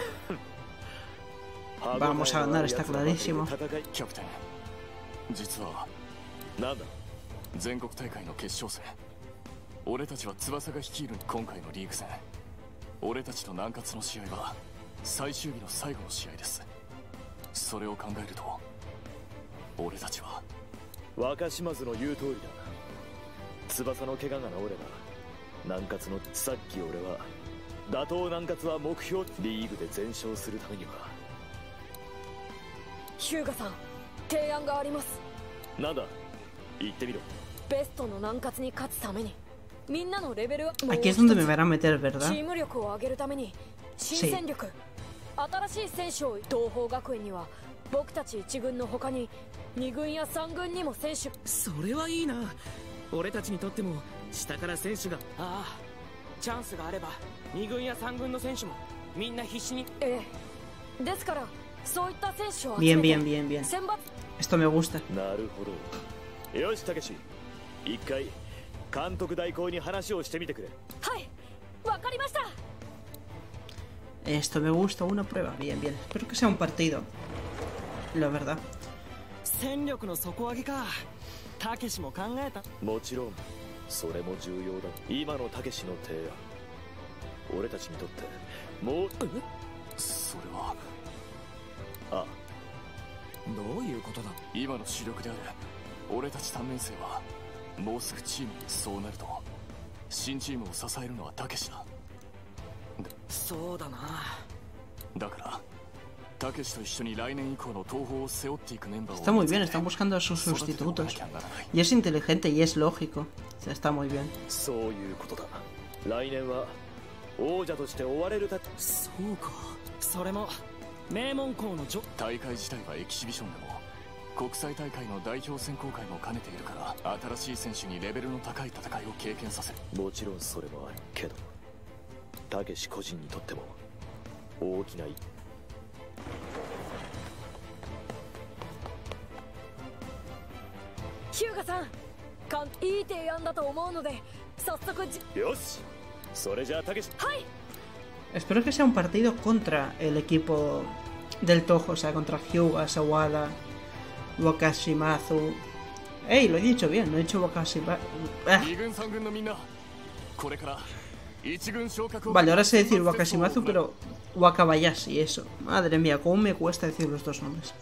[SPEAKER 1] Vamos a ganar, está clarísimo.
[SPEAKER 4] キャプテン、実は
[SPEAKER 6] なんだ。
[SPEAKER 4] 全国大会の決勝戦、俺たちは翼が率いる今回のリーグ戦。俺たちと南葛の試合は最終日の最後の試合です。それを考えると俺たちは。
[SPEAKER 6] 若島津の言う通りだ。翼の怪我が治れば南葛の。さっき俺は打倒南葛は目標。リーグで全勝するためには。
[SPEAKER 5] ヒューガさん、提案があります。
[SPEAKER 6] なんだ、言ってみろ。
[SPEAKER 5] ベストの南葛に勝つためにみんなのレベルは。
[SPEAKER 1] Aquí es donde me van a meter,
[SPEAKER 5] チ
[SPEAKER 1] ¿verdad?
[SPEAKER 5] ーム力を上げるために新戦力、新しい選手を。東邦学園には僕たち1軍の他に2軍や3軍にも選手。
[SPEAKER 7] それはいいな。俺たちにとっても下から選手が。ああ、チャンスがあれば2軍や3軍の選手もみんな必死に。
[SPEAKER 5] ですからそういった選手を集
[SPEAKER 1] Bien,
[SPEAKER 5] めて
[SPEAKER 1] bien, bien, bien.
[SPEAKER 5] 選抜。
[SPEAKER 1] Esto me gusta.
[SPEAKER 6] なるほど。よし、たけし。一回監督代行に話をしてみてくれ。
[SPEAKER 5] はい、わかりました。
[SPEAKER 1] Esto me gusta, una prueba. Bien, bien. Espero que sea un partido. La verdad.
[SPEAKER 7] 戦力の底上げか。たけしも考えた。
[SPEAKER 6] もちろんそれも重要だ。今のたけしの提案、俺たちにとってもう
[SPEAKER 4] それは
[SPEAKER 6] あ
[SPEAKER 7] どういうことだ。
[SPEAKER 4] 今の主力である俺たち3年生はもうすぐチームに。そうなると新チームを支えるのはたけしだ。
[SPEAKER 7] そうだな。
[SPEAKER 4] だからたけしと一緒に来年以降の東宝を背負っていくメンバーを。
[SPEAKER 1] Está muy bien, están buscando a sus sustitutos. Y es inteligente y es lógico. O sea, está muy bien.
[SPEAKER 6] そういうことだ。来年は王者として追われるた。
[SPEAKER 7] そうか。それも名門校の
[SPEAKER 4] 大会自体はエキシビションでも国際大会の代表選考会も兼ねているから、新しい選手にレベルの高い戦いを経験させる。
[SPEAKER 6] もちろんそれもあるけど、たけし個人にとっても大きな
[SPEAKER 5] ヒューガさん、いい提案だと思うので早速。
[SPEAKER 6] よし、それじゃあたけし。
[SPEAKER 5] はい。
[SPEAKER 1] Espero que sea un partido contra el equipo del Toho, o sea, contra Hyuga, Sawada, Wakashimazu. ¡Ey! Lo he dicho bien, lo he dicho Wakashimazu. Vale, ahora sé decir Wakashimazu, pero Wakabayashi, eso. Madre mía, cómo me cuesta decir los dos nombres.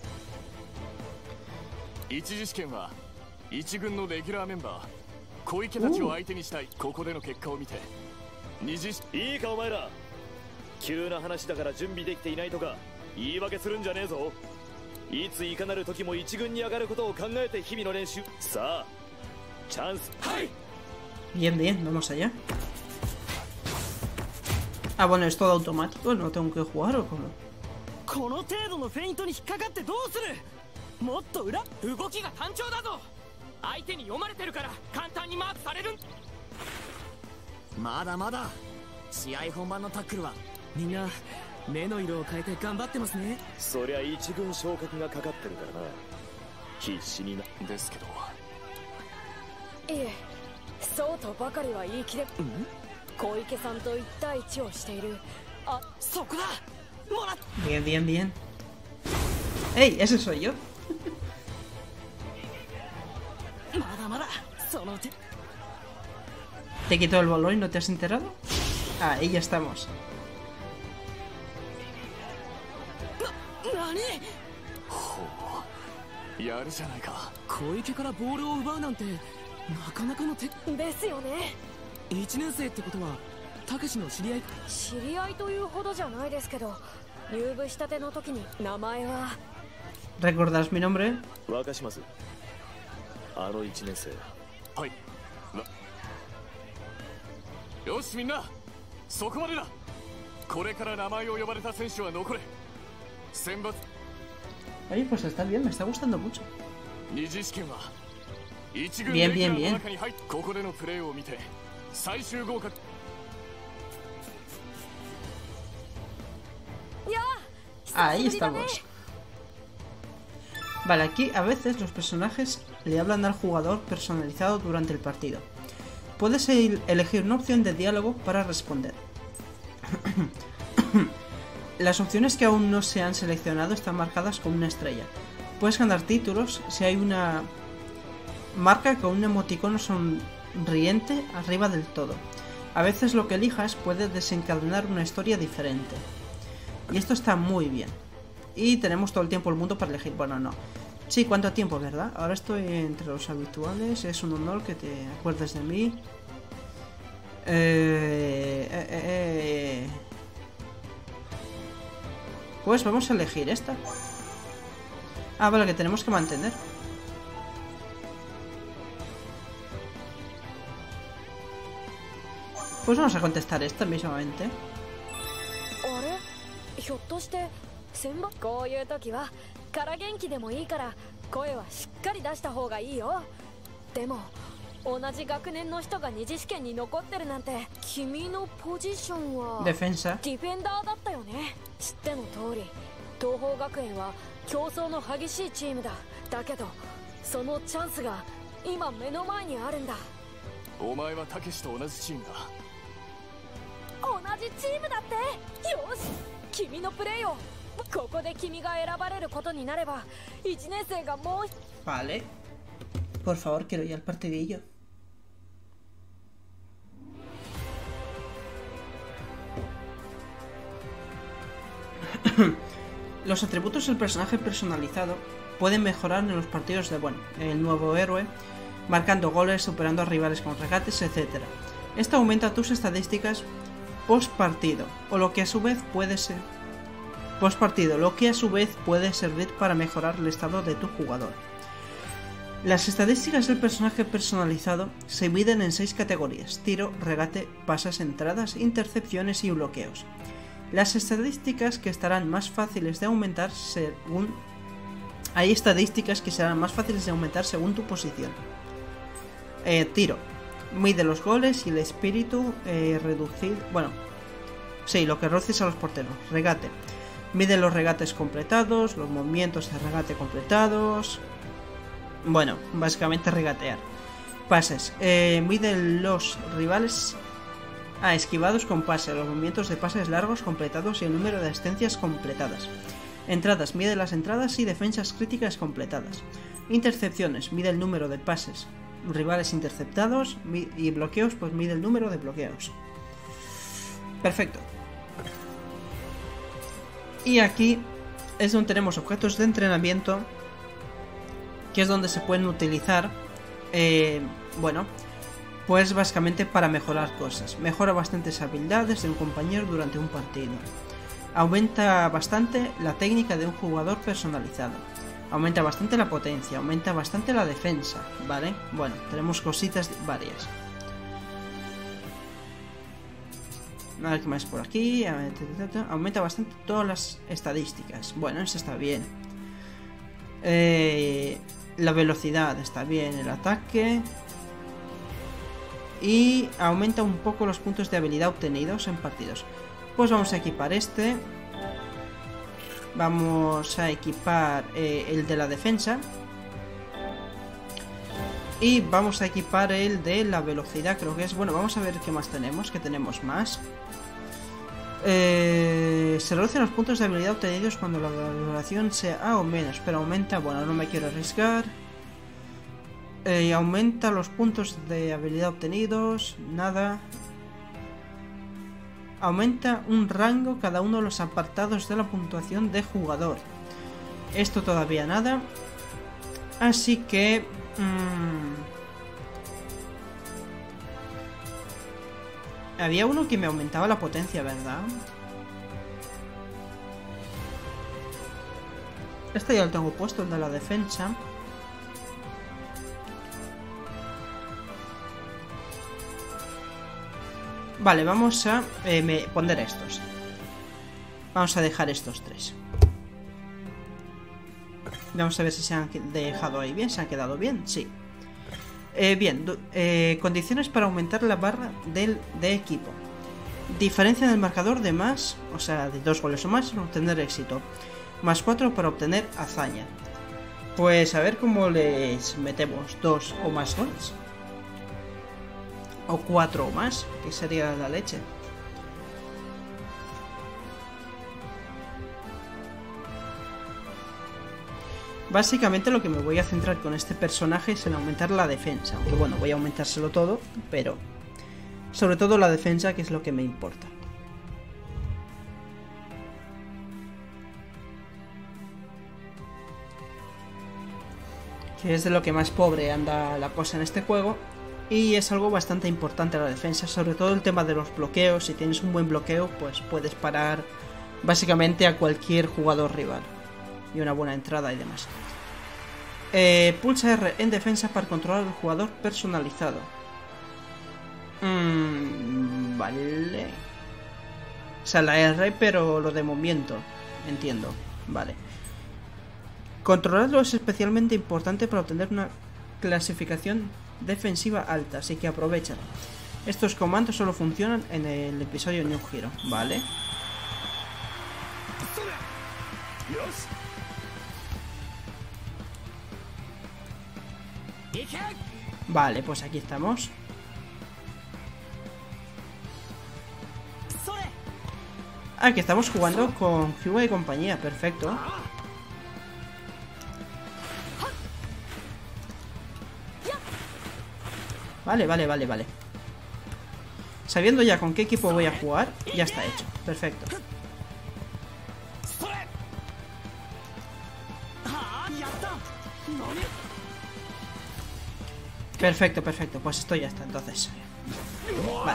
[SPEAKER 4] 一軍のレギュラーメンバー小池たちを相手にしたい。ここでの結果を見て
[SPEAKER 6] いいかお前ら、急な話だから準備できていないとか言い訳するんじゃねえぞ。いついかなる時も一軍に上がることを考えて日々の練習。さあチャンス。はい。
[SPEAKER 1] Bien, bien, vamos allá. Ah, bueno, es todo automático, no tengo que jugar o cómo.
[SPEAKER 7] この程度のフェイントに引っかかってどうする。もっと裏。動きが単調だぞ。相手に読まれてるから簡単にマークされる。まだまだ。試合本番のタックルはみんな目の色を変えて頑張ってますね。
[SPEAKER 6] そりゃ一軍昇格がかかってるからな。必死にな。
[SPEAKER 4] ですけど。
[SPEAKER 5] いえ、そうとばかりは言い切れ。小池さんと1対1をしている。あ、
[SPEAKER 7] そこだ。もらっ。
[SPEAKER 1] Bien, bien, bien. ¡Ey! Ese soy yo.
[SPEAKER 7] まだまだ。その手。
[SPEAKER 1] ¿Te quitó el balón y no te has enterado? Ah, ahí ya estamos.
[SPEAKER 7] 何？
[SPEAKER 4] ほう、やるじゃないか。
[SPEAKER 7] 小池からボールを奪うなんてなかなかの手
[SPEAKER 5] ですよね。
[SPEAKER 7] 1年生ってことはたけしの知り合い？
[SPEAKER 5] 知り合いというほどじゃないですけど、入部したての時に名前は。
[SPEAKER 1] ¿Recordas mi nombre?
[SPEAKER 6] 若島津。あの1年生。
[SPEAKER 4] はい。よしみんな、そこまでだ。これから名前を呼ばれた選手は残れ。選抜。
[SPEAKER 1] Oye, pues está bien, me está gustando mucho.
[SPEAKER 4] 二次試験は一軍
[SPEAKER 1] Bien,
[SPEAKER 4] レギュ
[SPEAKER 1] bien,
[SPEAKER 4] ラー
[SPEAKER 1] bien.
[SPEAKER 4] の中に入って、ここでのプレーを見て最終合格。
[SPEAKER 1] Ahí estamos. Vale, aquí a veces los personajes le hablan al jugador personalizado durante el partido. Puedes elegir una opción de diálogo para responder. Las opciones que aún no se han seleccionado están marcadas con una estrella. Puedes ganar títulos si hay una marca con un emoticono sonriente arriba del todo. A veces lo que elijas puede desencadenar una historia diferente. Y esto está muy bien. Y tenemos todo el tiempo del mundo para elegir. Bueno, no. Sí, ¿cuánto tiempo, verdad? Ahora estoy entre los habituales. Es un honor que te acuerdes de mí. Pues vamos a elegir esta. Ah, vale, que tenemos que mantener. Pues vamos a contestar esta mismamente.
[SPEAKER 5] ひょっとしてこういう時はから元気でもいいから声はしっかり出した方がいいよ。でも同じ学年の人が二次試験に残ってるなんて。君のポジションは
[SPEAKER 1] ディフェンサー。
[SPEAKER 5] ディフェンダーだったよね。知っての通り東邦学園は競争の激しいチームだ。 だけどそのチャンスが今目の前にあるんだ。
[SPEAKER 4] お前はたけしと同じチームだ。
[SPEAKER 5] 同じチームだって。よし、君のプレーを。ここで君が選ばれることになれば1年生がもう。
[SPEAKER 1] Vale. Por favor, quiero ya el partidillo. Los atributos del personaje personalizado pueden mejorar en los partidos de, bueno, el nuevo héroe, marcando goles, superando a rivales con regates, etc. Esto aumenta tus estadísticas post partido, o lo que a su vez puede ser post partido, lo que a su vez puede servir para mejorar el estado de tu jugador. Las estadísticas del personaje personalizado se dividen en 6 categorías: tiro, regate, pases, entradas, intercepciones y bloqueos. Las estadísticas que estarán más fáciles de aumentar según... Hay estadísticas que serán más fáciles de aumentar según tu posición. Tiro. Mide los goles y el espíritu reducido... Bueno, sí, lo que reduces a los porteros. Regate. Mide los regates completados, los movimientos de regate completados... Bueno, básicamente regatear. Pases. Mide los rivales... esquivados con pase, los movimientos de pases largos completados y el número de asistencias completadas. Entradas, mide las entradas y defensas críticas completadas. Intercepciones, mide el número de pases rivales interceptados, y bloqueos, pues mide el número de bloqueos. Perfecto. Y aquí es donde tenemos objetos de entrenamiento, que es donde se pueden utilizar, bueno, pues básicamente para mejorar cosas. Mejora bastantes habilidades de un compañero durante un partido. Aumenta bastante la técnica de un jugador personalizado. Aumenta bastante la potencia, aumenta bastante la defensa, ¿vale? Bueno, tenemos cositas varias. A ver qué más por aquí. Aumenta bastante todas las estadísticas. Bueno, eso está bien. La velocidad está bien, el ataque. Y aumenta un poco los puntos de habilidad obtenidos en partidos. Pues vamos a equipar este. Vamos a equipar el de la defensa. Y vamos a equipar el de la velocidad, creo que es. Bueno, vamos a ver qué más tenemos. Que tenemos más. Se reducen los puntos de habilidad obtenidos cuando la valoración sea A o menos. Pero aumenta, bueno, no me quiero arriesgar. Aumenta los puntos de habilidad obtenidos. Nada. Aumenta un rango cada uno de los apartados de la puntuación de jugador. Esto todavía nada. Así que... había uno que me aumentaba la potencia, ¿verdad? Este ya lo tengo puesto, el de la defensa. Vale, vamos a poner estos. Vamos a dejar estos 3. Vamos a ver si se han dejado ahí bien. ¿Se han quedado bien? Sí. Bien, condiciones para aumentar la barra de equipo. Diferencia del marcador de más, o sea, de 2 goles o más para obtener éxito. Más 4 para obtener hazaña. Pues a ver cómo les metemos 2 o más goles. O 4 o más, que sería la leche. Básicamente lo que me voy a centrar con este personaje es en aumentar la defensa. Aunque bueno, voy a aumentárselo todo, pero sobre todo la defensa, que es lo que me importa. Que es de lo que más pobre anda la cosa en este juego. Y es algo bastante importante la defensa, sobre todo el tema de los bloqueos. Si tienes un buen bloqueo, pues puedes parar básicamente a cualquier jugador rival. Y una buena entrada y demás. Pulsa R en defensa para controlar al jugador personalizado. Vale. O sea, la R, pero lo de movimiento. Entiendo. Vale. Controlarlo es especialmente importante para obtener una clasificación defensiva alta, así que aprovechalo. Estos comandos solo funcionan en el episodio New Hero, ¿vale? Vale, pues aquí estamos. Aquí estamos jugando con Hyuga y compañía, perfecto. Vale. Sabiendo ya con qué equipo voy a jugar, ya está hecho, perfecto. Perfecto, pues esto ya está, entonces. Vale.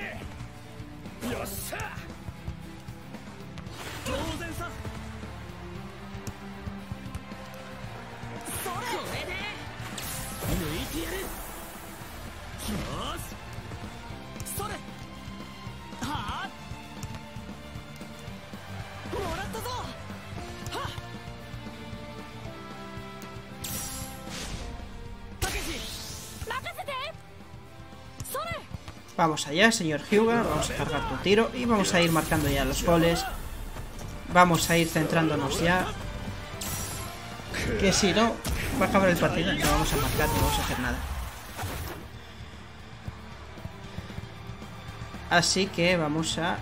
[SPEAKER 1] Vamos allá, señor Hyuga, vamos a cargar tu tiro y vamos a ir marcando ya los goles. Vamos a ir centrándonos ya. Que si no, va a acabar el partido y no vamos a marcar ni vamos a hacer nada. Así que vamos a...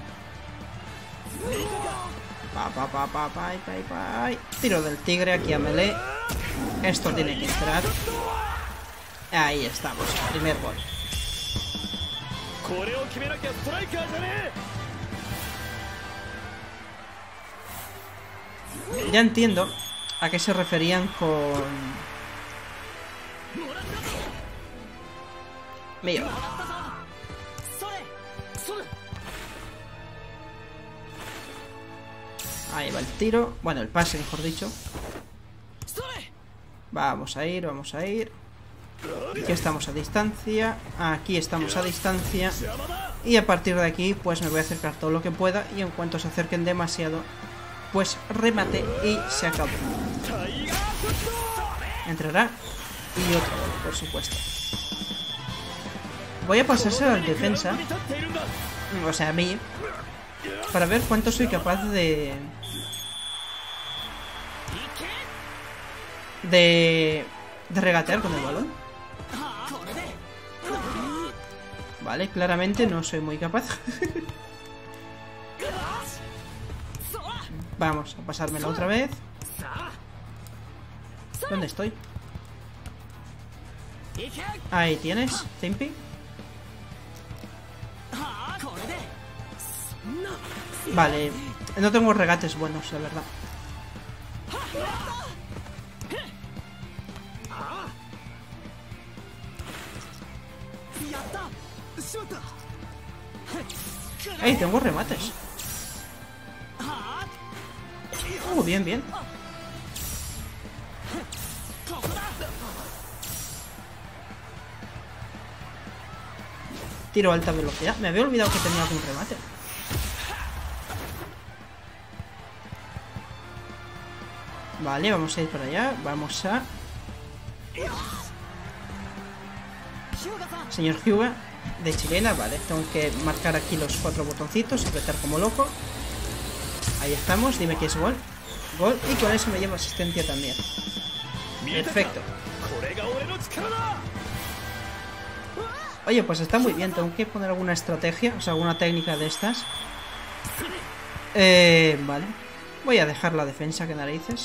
[SPEAKER 1] Tiro del tigre aquí a melee. Esto tiene que entrar. Ahí estamos, primer gol. Ya entiendo a qué se referían con... Mío. Ahí va el tiro. Bueno, el pase, mejor dicho. Vamos a ir. Aquí estamos a distancia. Aquí estamos a distancia. Y a partir de aquí, pues me voy a acercar todo lo que pueda. Y en cuanto se acerquen demasiado, pues remate y se acabó. Entrará. Y otro gol, por supuesto. Voy a pasárselo al defensa. O sea, a mí. Para ver cuánto soy capaz de regatear con el balón. Vale, claramente no soy muy capaz. Vamos a pasármela otra vez. ¿Dónde estoy? Ahí tienes, Tempi. Vale, no tengo regates buenos, la verdad. ¡Ey! Tengo remates. Bien. Tiro a alta velocidad. Me había olvidado que tenía algún remate. Vale, vamos a ir para allá. Vamos a... Señor Hyuga, de chilena, vale. Tengo que marcar aquí los 4 botoncitos, apretar como loco. Ahí estamos, dime que es gol. Gol, y con eso me llevo asistencia también. Perfecto. Oye, pues está muy bien. Tengo que poner alguna estrategia, o sea, alguna técnica de estas. Vale. Voy a dejar la defensa, que narices.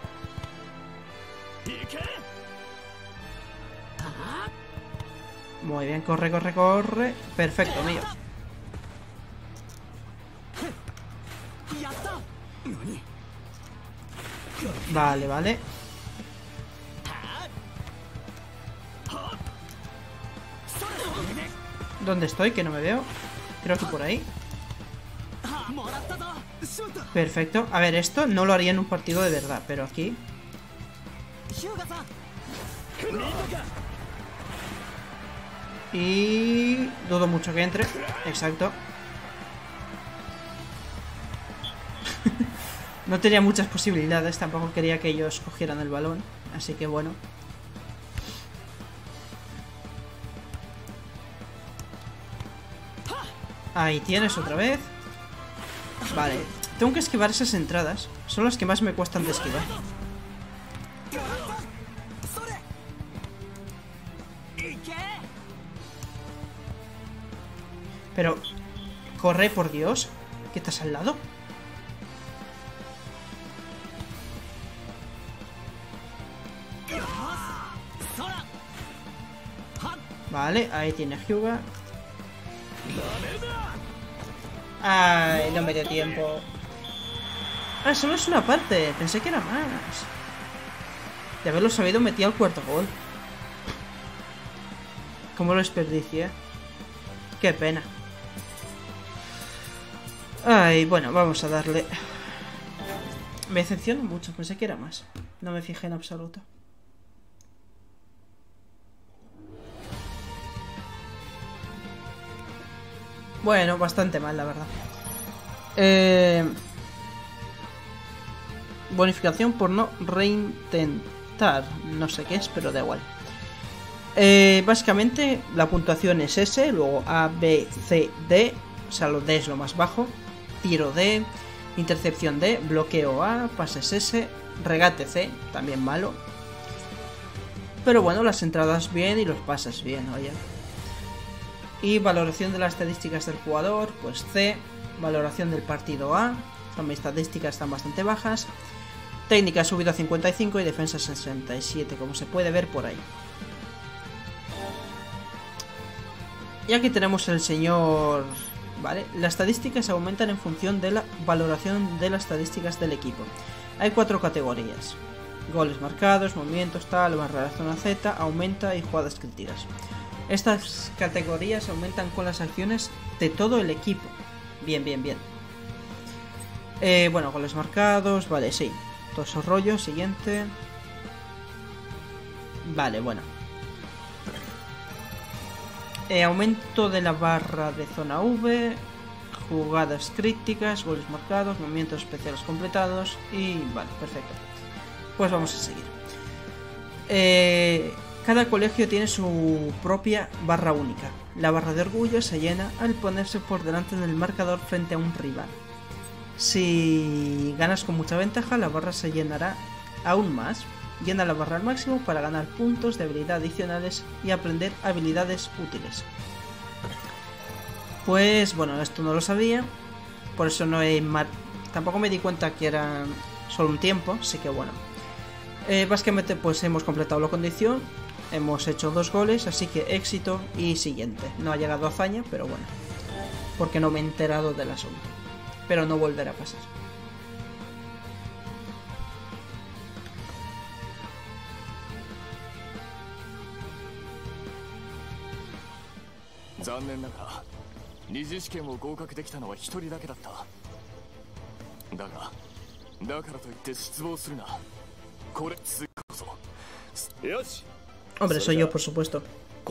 [SPEAKER 1] Muy bien, corre. Perfecto, mío. Vale. ¿Dónde estoy? Que no me veo. Creo que por ahí. Perfecto. A ver, esto no lo haría en un partido de verdad, pero aquí... Y... dudo mucho que entre. Exacto. No tenía muchas posibilidades. Tampoco quería que ellos cogieran el balón. Así que bueno. Ahí tienes otra vez. Vale. Tengo que esquivar esas entradas. Son las que más me cuestan de esquivar. Pero... corre, por Dios. ¿Qué estás al lado? Vale, ahí tiene Hyuga. Ay, no me dio tiempo. Ah, solo es una parte. Pensé que era más. De haberlo sabido, metí al cuarto gol. Cómo lo desperdicié. Qué pena. Ay, bueno, vamos a darle. Me decepciona mucho, pensé que era más. No me fijé en absoluto. Bueno, bastante mal, la verdad. Bonificación por no reintentar. No sé qué es, pero da igual. Básicamente la puntuación es S, luego A, B, C, D. O sea, lo D es lo más bajo. Tiro D, intercepción D, bloqueo A, pases S, regate C, también malo. Pero bueno, las entradas bien y los pases bien, oye. Y valoración de las estadísticas del jugador, pues C. Valoración del partido A. Mis estadísticas están bastante bajas. Técnica subido a 55 y defensa 67, como se puede ver por ahí. Y aquí tenemos el señor... Vale, las estadísticas aumentan en función de la valoración de las estadísticas del equipo. Hay 4 categorías. Goles marcados, movimientos, tal, barra de la zona Z, aumenta y jugadas críticas. Estas categorías aumentan con las acciones de todo el equipo. Bien, bien, bien. Bueno, goles marcados, vale, sí. Todo esos rollos, siguiente. Vale, bueno. Aumento de la barra de zona V, jugadas críticas, goles marcados, movimientos especiales completados y... vale, perfecto. Pues vamos a seguir. Cada colegio tiene su propia barra única. La barra de orgullo se llena al ponerse por delante del marcador frente a un rival. Si ganas con mucha ventaja, la barra se llenará aún más. Llena la barra al máximo para ganar puntos de habilidad adicionales y aprender habilidades útiles. Pues bueno, esto no lo sabía. Por eso no he... tampoco me di cuenta que era solo un tiempo, así que bueno. Básicamente pues hemos completado la condición. Hemos hecho 2 goles, así que éxito y siguiente. No ha llegado a hazaña, pero bueno. Porque no me he enterado del asunto. Pero no volverá a pasar. Hombre, soy yo, por supuesto.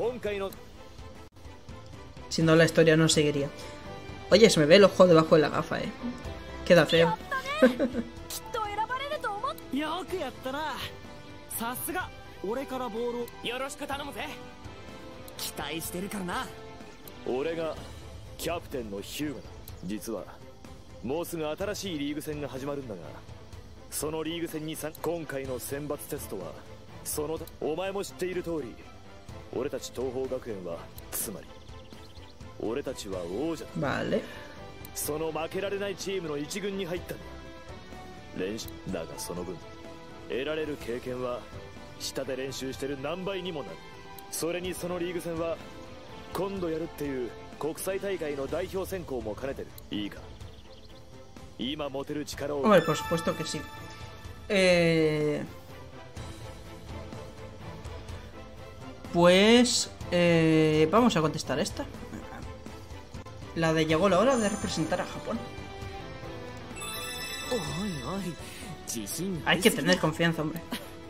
[SPEAKER 1] Si no, la historia no seguiría. Oye, se me ve el ojo debajo de la gafa, Queda feo. Vale.
[SPEAKER 6] その負けられないチームの一軍に入ったんだ。練習だがその分得られる経験は下で練習してる何倍にもなる。それにそのリーグ戦は今度やるっていう国際大会の代表選考も兼ねてる。いいか。今持てる力を。
[SPEAKER 1] Hombre, por supuesto que sí. Pues vamos a contestar esta. La de llegó la hora de representar a Japón. Hay que tener confianza, hombre.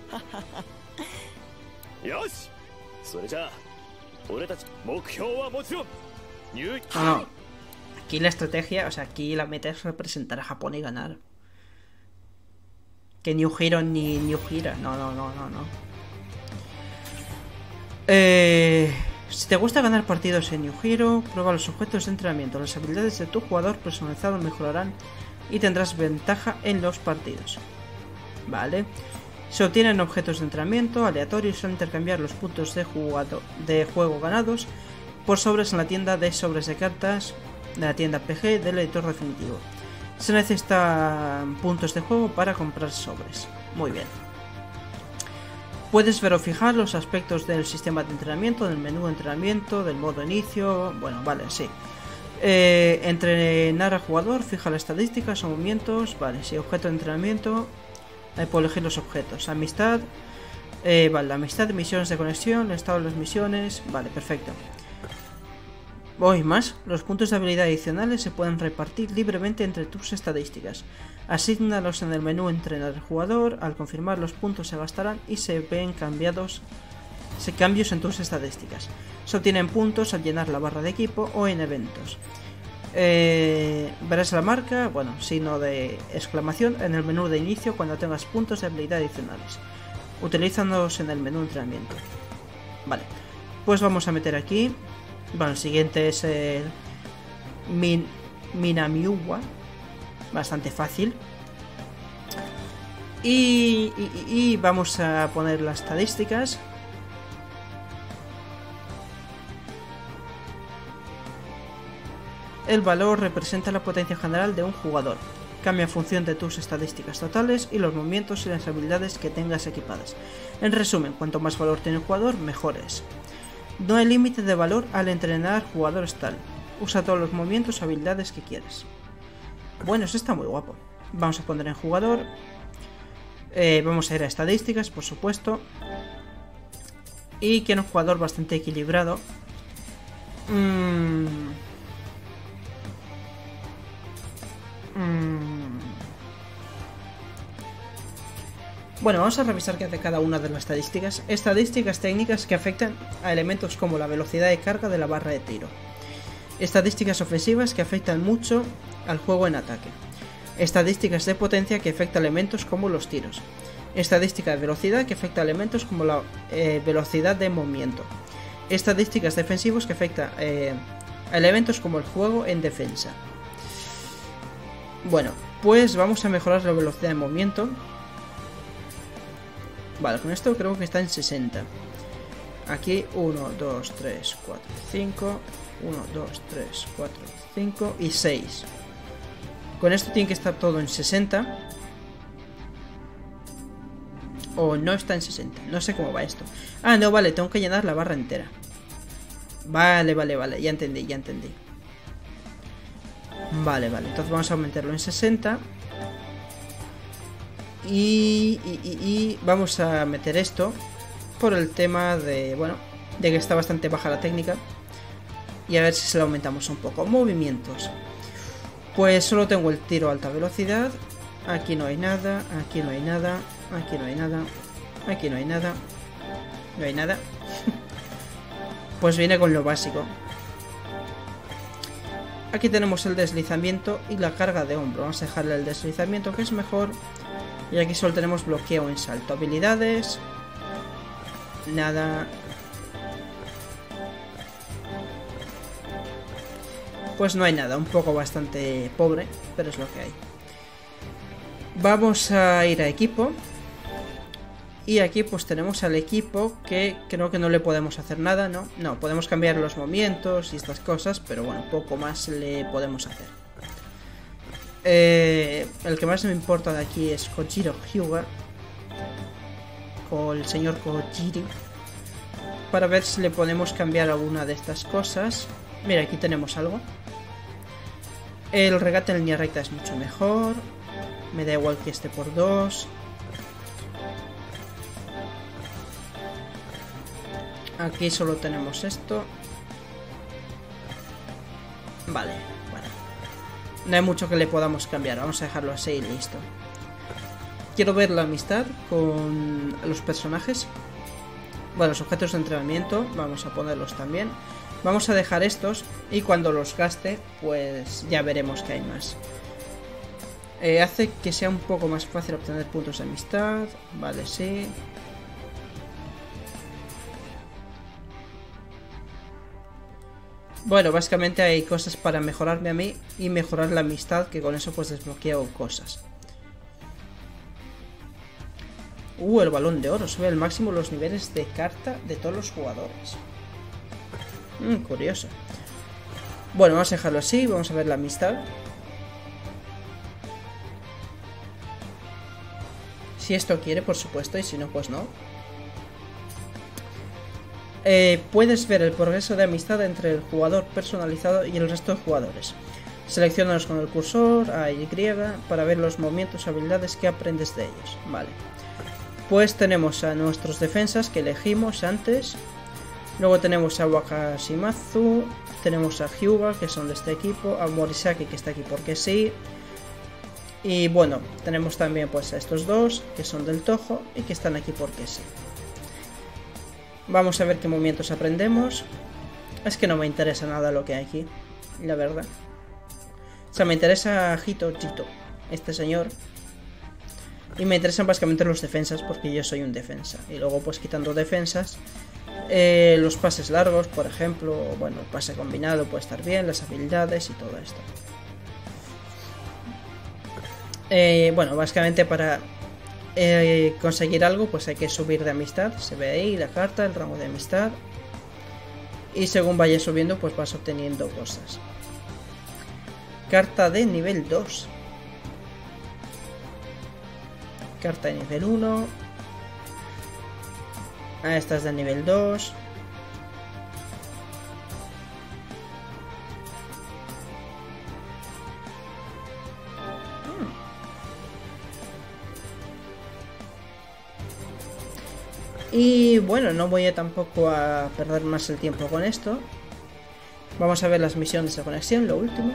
[SPEAKER 1] No, aquí la estrategia, o sea, aquí la meta es representar a Japón y ganar. Que New Hero ni New Hero. No. Si te gusta ganar partidos en New Hero, prueba los objetos de entrenamiento. Las habilidades de tu jugador personalizado mejorarán y tendrás ventaja en los partidos. Vale. Se obtienen objetos de entrenamiento aleatorios al intercambiar los puntos de juego ganados por sobres en la tienda de sobres de cartas de la tienda PG del editor definitivo. Se necesitan puntos de juego para comprar sobres. Muy bien. Puedes ver o fijar los aspectos del sistema de entrenamiento, del menú de entrenamiento, del modo inicio. Bueno, vale, sí. Entrenar al jugador, fija las estadísticas o movimientos. Vale, sí, objeto de entrenamiento. Ahí puedo elegir los objetos. Amistad. Vale, la amistad, misiones de conexión, estado de las misiones. Vale, perfecto. Hoy más, los puntos de habilidad adicionales se pueden repartir libremente entre tus estadísticas. Asígnalos en el menú entrenar al jugador. Al confirmar, los puntos se gastarán y se ven cambios en tus estadísticas. Se obtienen puntos al llenar la barra de equipo o en eventos. Verás la marca, bueno, signo de exclamación en el menú de inicio cuando tengas puntos de habilidad adicionales. Utilízalos en el menú de entrenamiento. Vale, pues vamos a meter aquí. Bueno, el siguiente es el Minamiuwa. Bastante fácil. Y vamos a poner las estadísticas. El valor representa la potencia general de un jugador. Cambia en función de tus estadísticas totales y los movimientos y las habilidades que tengas equipadas. En resumen, cuanto más valor tiene el jugador, mejor es. No hay límite de valor al entrenar jugadores tal. Usa todos los movimientos o habilidades que quieres. Bueno, eso está muy guapo. Vamos a poner en jugador. Vamos a ir a estadísticas, por supuesto. Y quiero un jugador bastante equilibrado. Bueno, vamos a revisar qué hace cada una de las estadísticas. Estadísticas técnicas que afectan a elementos como la velocidad de carga de la barra de tiro. Estadísticas ofensivas que afectan mucho al juego en ataque. Estadísticas de potencia que afectan a elementos como los tiros. Estadística de velocidad que afecta a elementos como la velocidad de movimiento. Estadísticas defensivos que afectan a elementos como el juego en defensa. Bueno, pues vamos a mejorar la velocidad de movimiento. Vale, con esto creo que está en 60. Aquí 1, 2, 3, 4, 5. 1, 2, 3, 4, 5 y 6. Con esto tiene que estar todo en 60. O no está en 60. No sé cómo va esto. Ah, no, vale, tengo que llenar la barra entera. Vale, vale, vale. Ya entendí, ya entendí. Vale, vale. Entonces vamos a aumentarlo en 60. Y vamos a meter esto por el tema de, bueno, de que está bastante baja la técnica. Y a ver si se lo aumentamos un poco. Movimientos. Pues solo tengo el tiro a alta velocidad. Aquí no hay nada, aquí no hay nada, aquí no hay nada, aquí no hay nada, no hay nada. Pues viene con lo básico. Aquí tenemos el deslizamiento y la carga de hombro. Vamos a dejarle el deslizamiento, que es mejor. Y aquí solo tenemos bloqueo en salto. Habilidades. Nada. Pues no hay nada. Un poco bastante pobre, pero es lo que hay. Vamos a ir a equipo. Y aquí pues tenemos al equipo que creo que no le podemos hacer nada, ¿no? No, podemos cambiar los movimientos y estas cosas, pero bueno, poco más le podemos hacer. El que más me importa de aquí es Kojiro Hyuga. Con el señor Kojiro. Para ver si le podemos cambiar alguna de estas cosas. Mira, aquí tenemos algo. El regate en línea recta es mucho mejor. Me da igual que esté por 2. Aquí solo tenemos esto. Vale, bueno. No hay mucho que le podamos cambiar. Vamos a dejarlo así y listo. Quiero ver la amistad con los personajes. Bueno, los objetos de entrenamiento. Vamos a ponerlos también. Vamos a dejar estos. Y cuando los gaste, pues ya veremos que hay más. Hace que sea un poco más fácil obtener puntos de amistad. Vale, sí. Bueno, básicamente hay cosas para mejorarme a mí y mejorar la amistad, que con eso pues desbloqueo cosas. El balón de oro. Sube al máximo los niveles de carta de todos los jugadores. Curioso. Bueno, vamos a dejarlo así. Vamos a ver la amistad. Si esto quiere, por supuesto, y si no, pues no. Puedes ver el progreso de amistad entre el jugador personalizado y el resto de jugadores. Selecciónalos con el cursor A y Y para ver los movimientos y habilidades que aprendes de ellos. Vale. Pues tenemos a nuestros defensas que elegimos antes. Luego tenemos a Wakashimazu, tenemos a Hyuga, que son de este equipo, a Morisaki, que está aquí porque sí. Y bueno, tenemos también pues a estos dos, que son del Toho y que están aquí porque sí. Vamos a ver qué movimientos aprendemos. Es que no me interesa nada lo que hay aquí, la verdad. O sea, me interesa Hito, este señor. Y me interesan básicamente los defensas, porque yo soy un defensa. Y luego pues quitando defensas, los pases largos, por ejemplo, bueno, el pase combinado puede estar bien, las habilidades y todo esto. Bueno, básicamente para conseguir algo pues hay que subir de amistad. Se ve ahí la carta, el rango de amistad. Y según vayas subiendo pues vas obteniendo cosas. Carta de nivel 2. Carta de nivel 1. Ah, esta es de nivel 2. Y bueno, no voy a tampoco a perder más el tiempo con esto. Vamos a ver las misiones de conexión, lo último.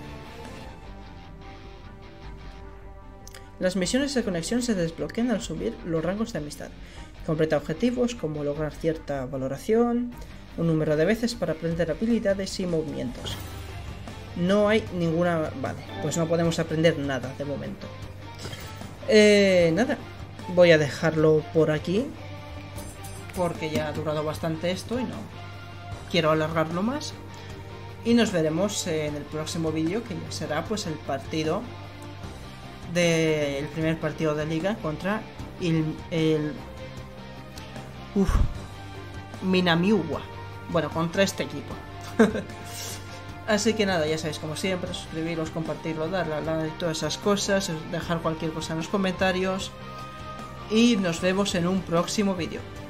[SPEAKER 1] Las misiones de conexión se desbloquean al subir los rangos de amistad. Completa objetivos como lograr cierta valoración, un número de veces para aprender habilidades y movimientos. No hay ninguna... Vale, pues no podemos aprender nada de momento. Nada, voy a dejarlo por aquí. Porque ya ha durado bastante esto y no quiero alargarlo más. Y nos veremos en el próximo vídeo, que ya será pues el partido el primer partido de liga contra el Minamiuwa. Bueno, contra este equipo. Así que nada, ya sabéis, como siempre, suscribiros, compartirlo, darle a like y todas esas cosas, dejar cualquier cosa en los comentarios. Y nos vemos en un próximo vídeo.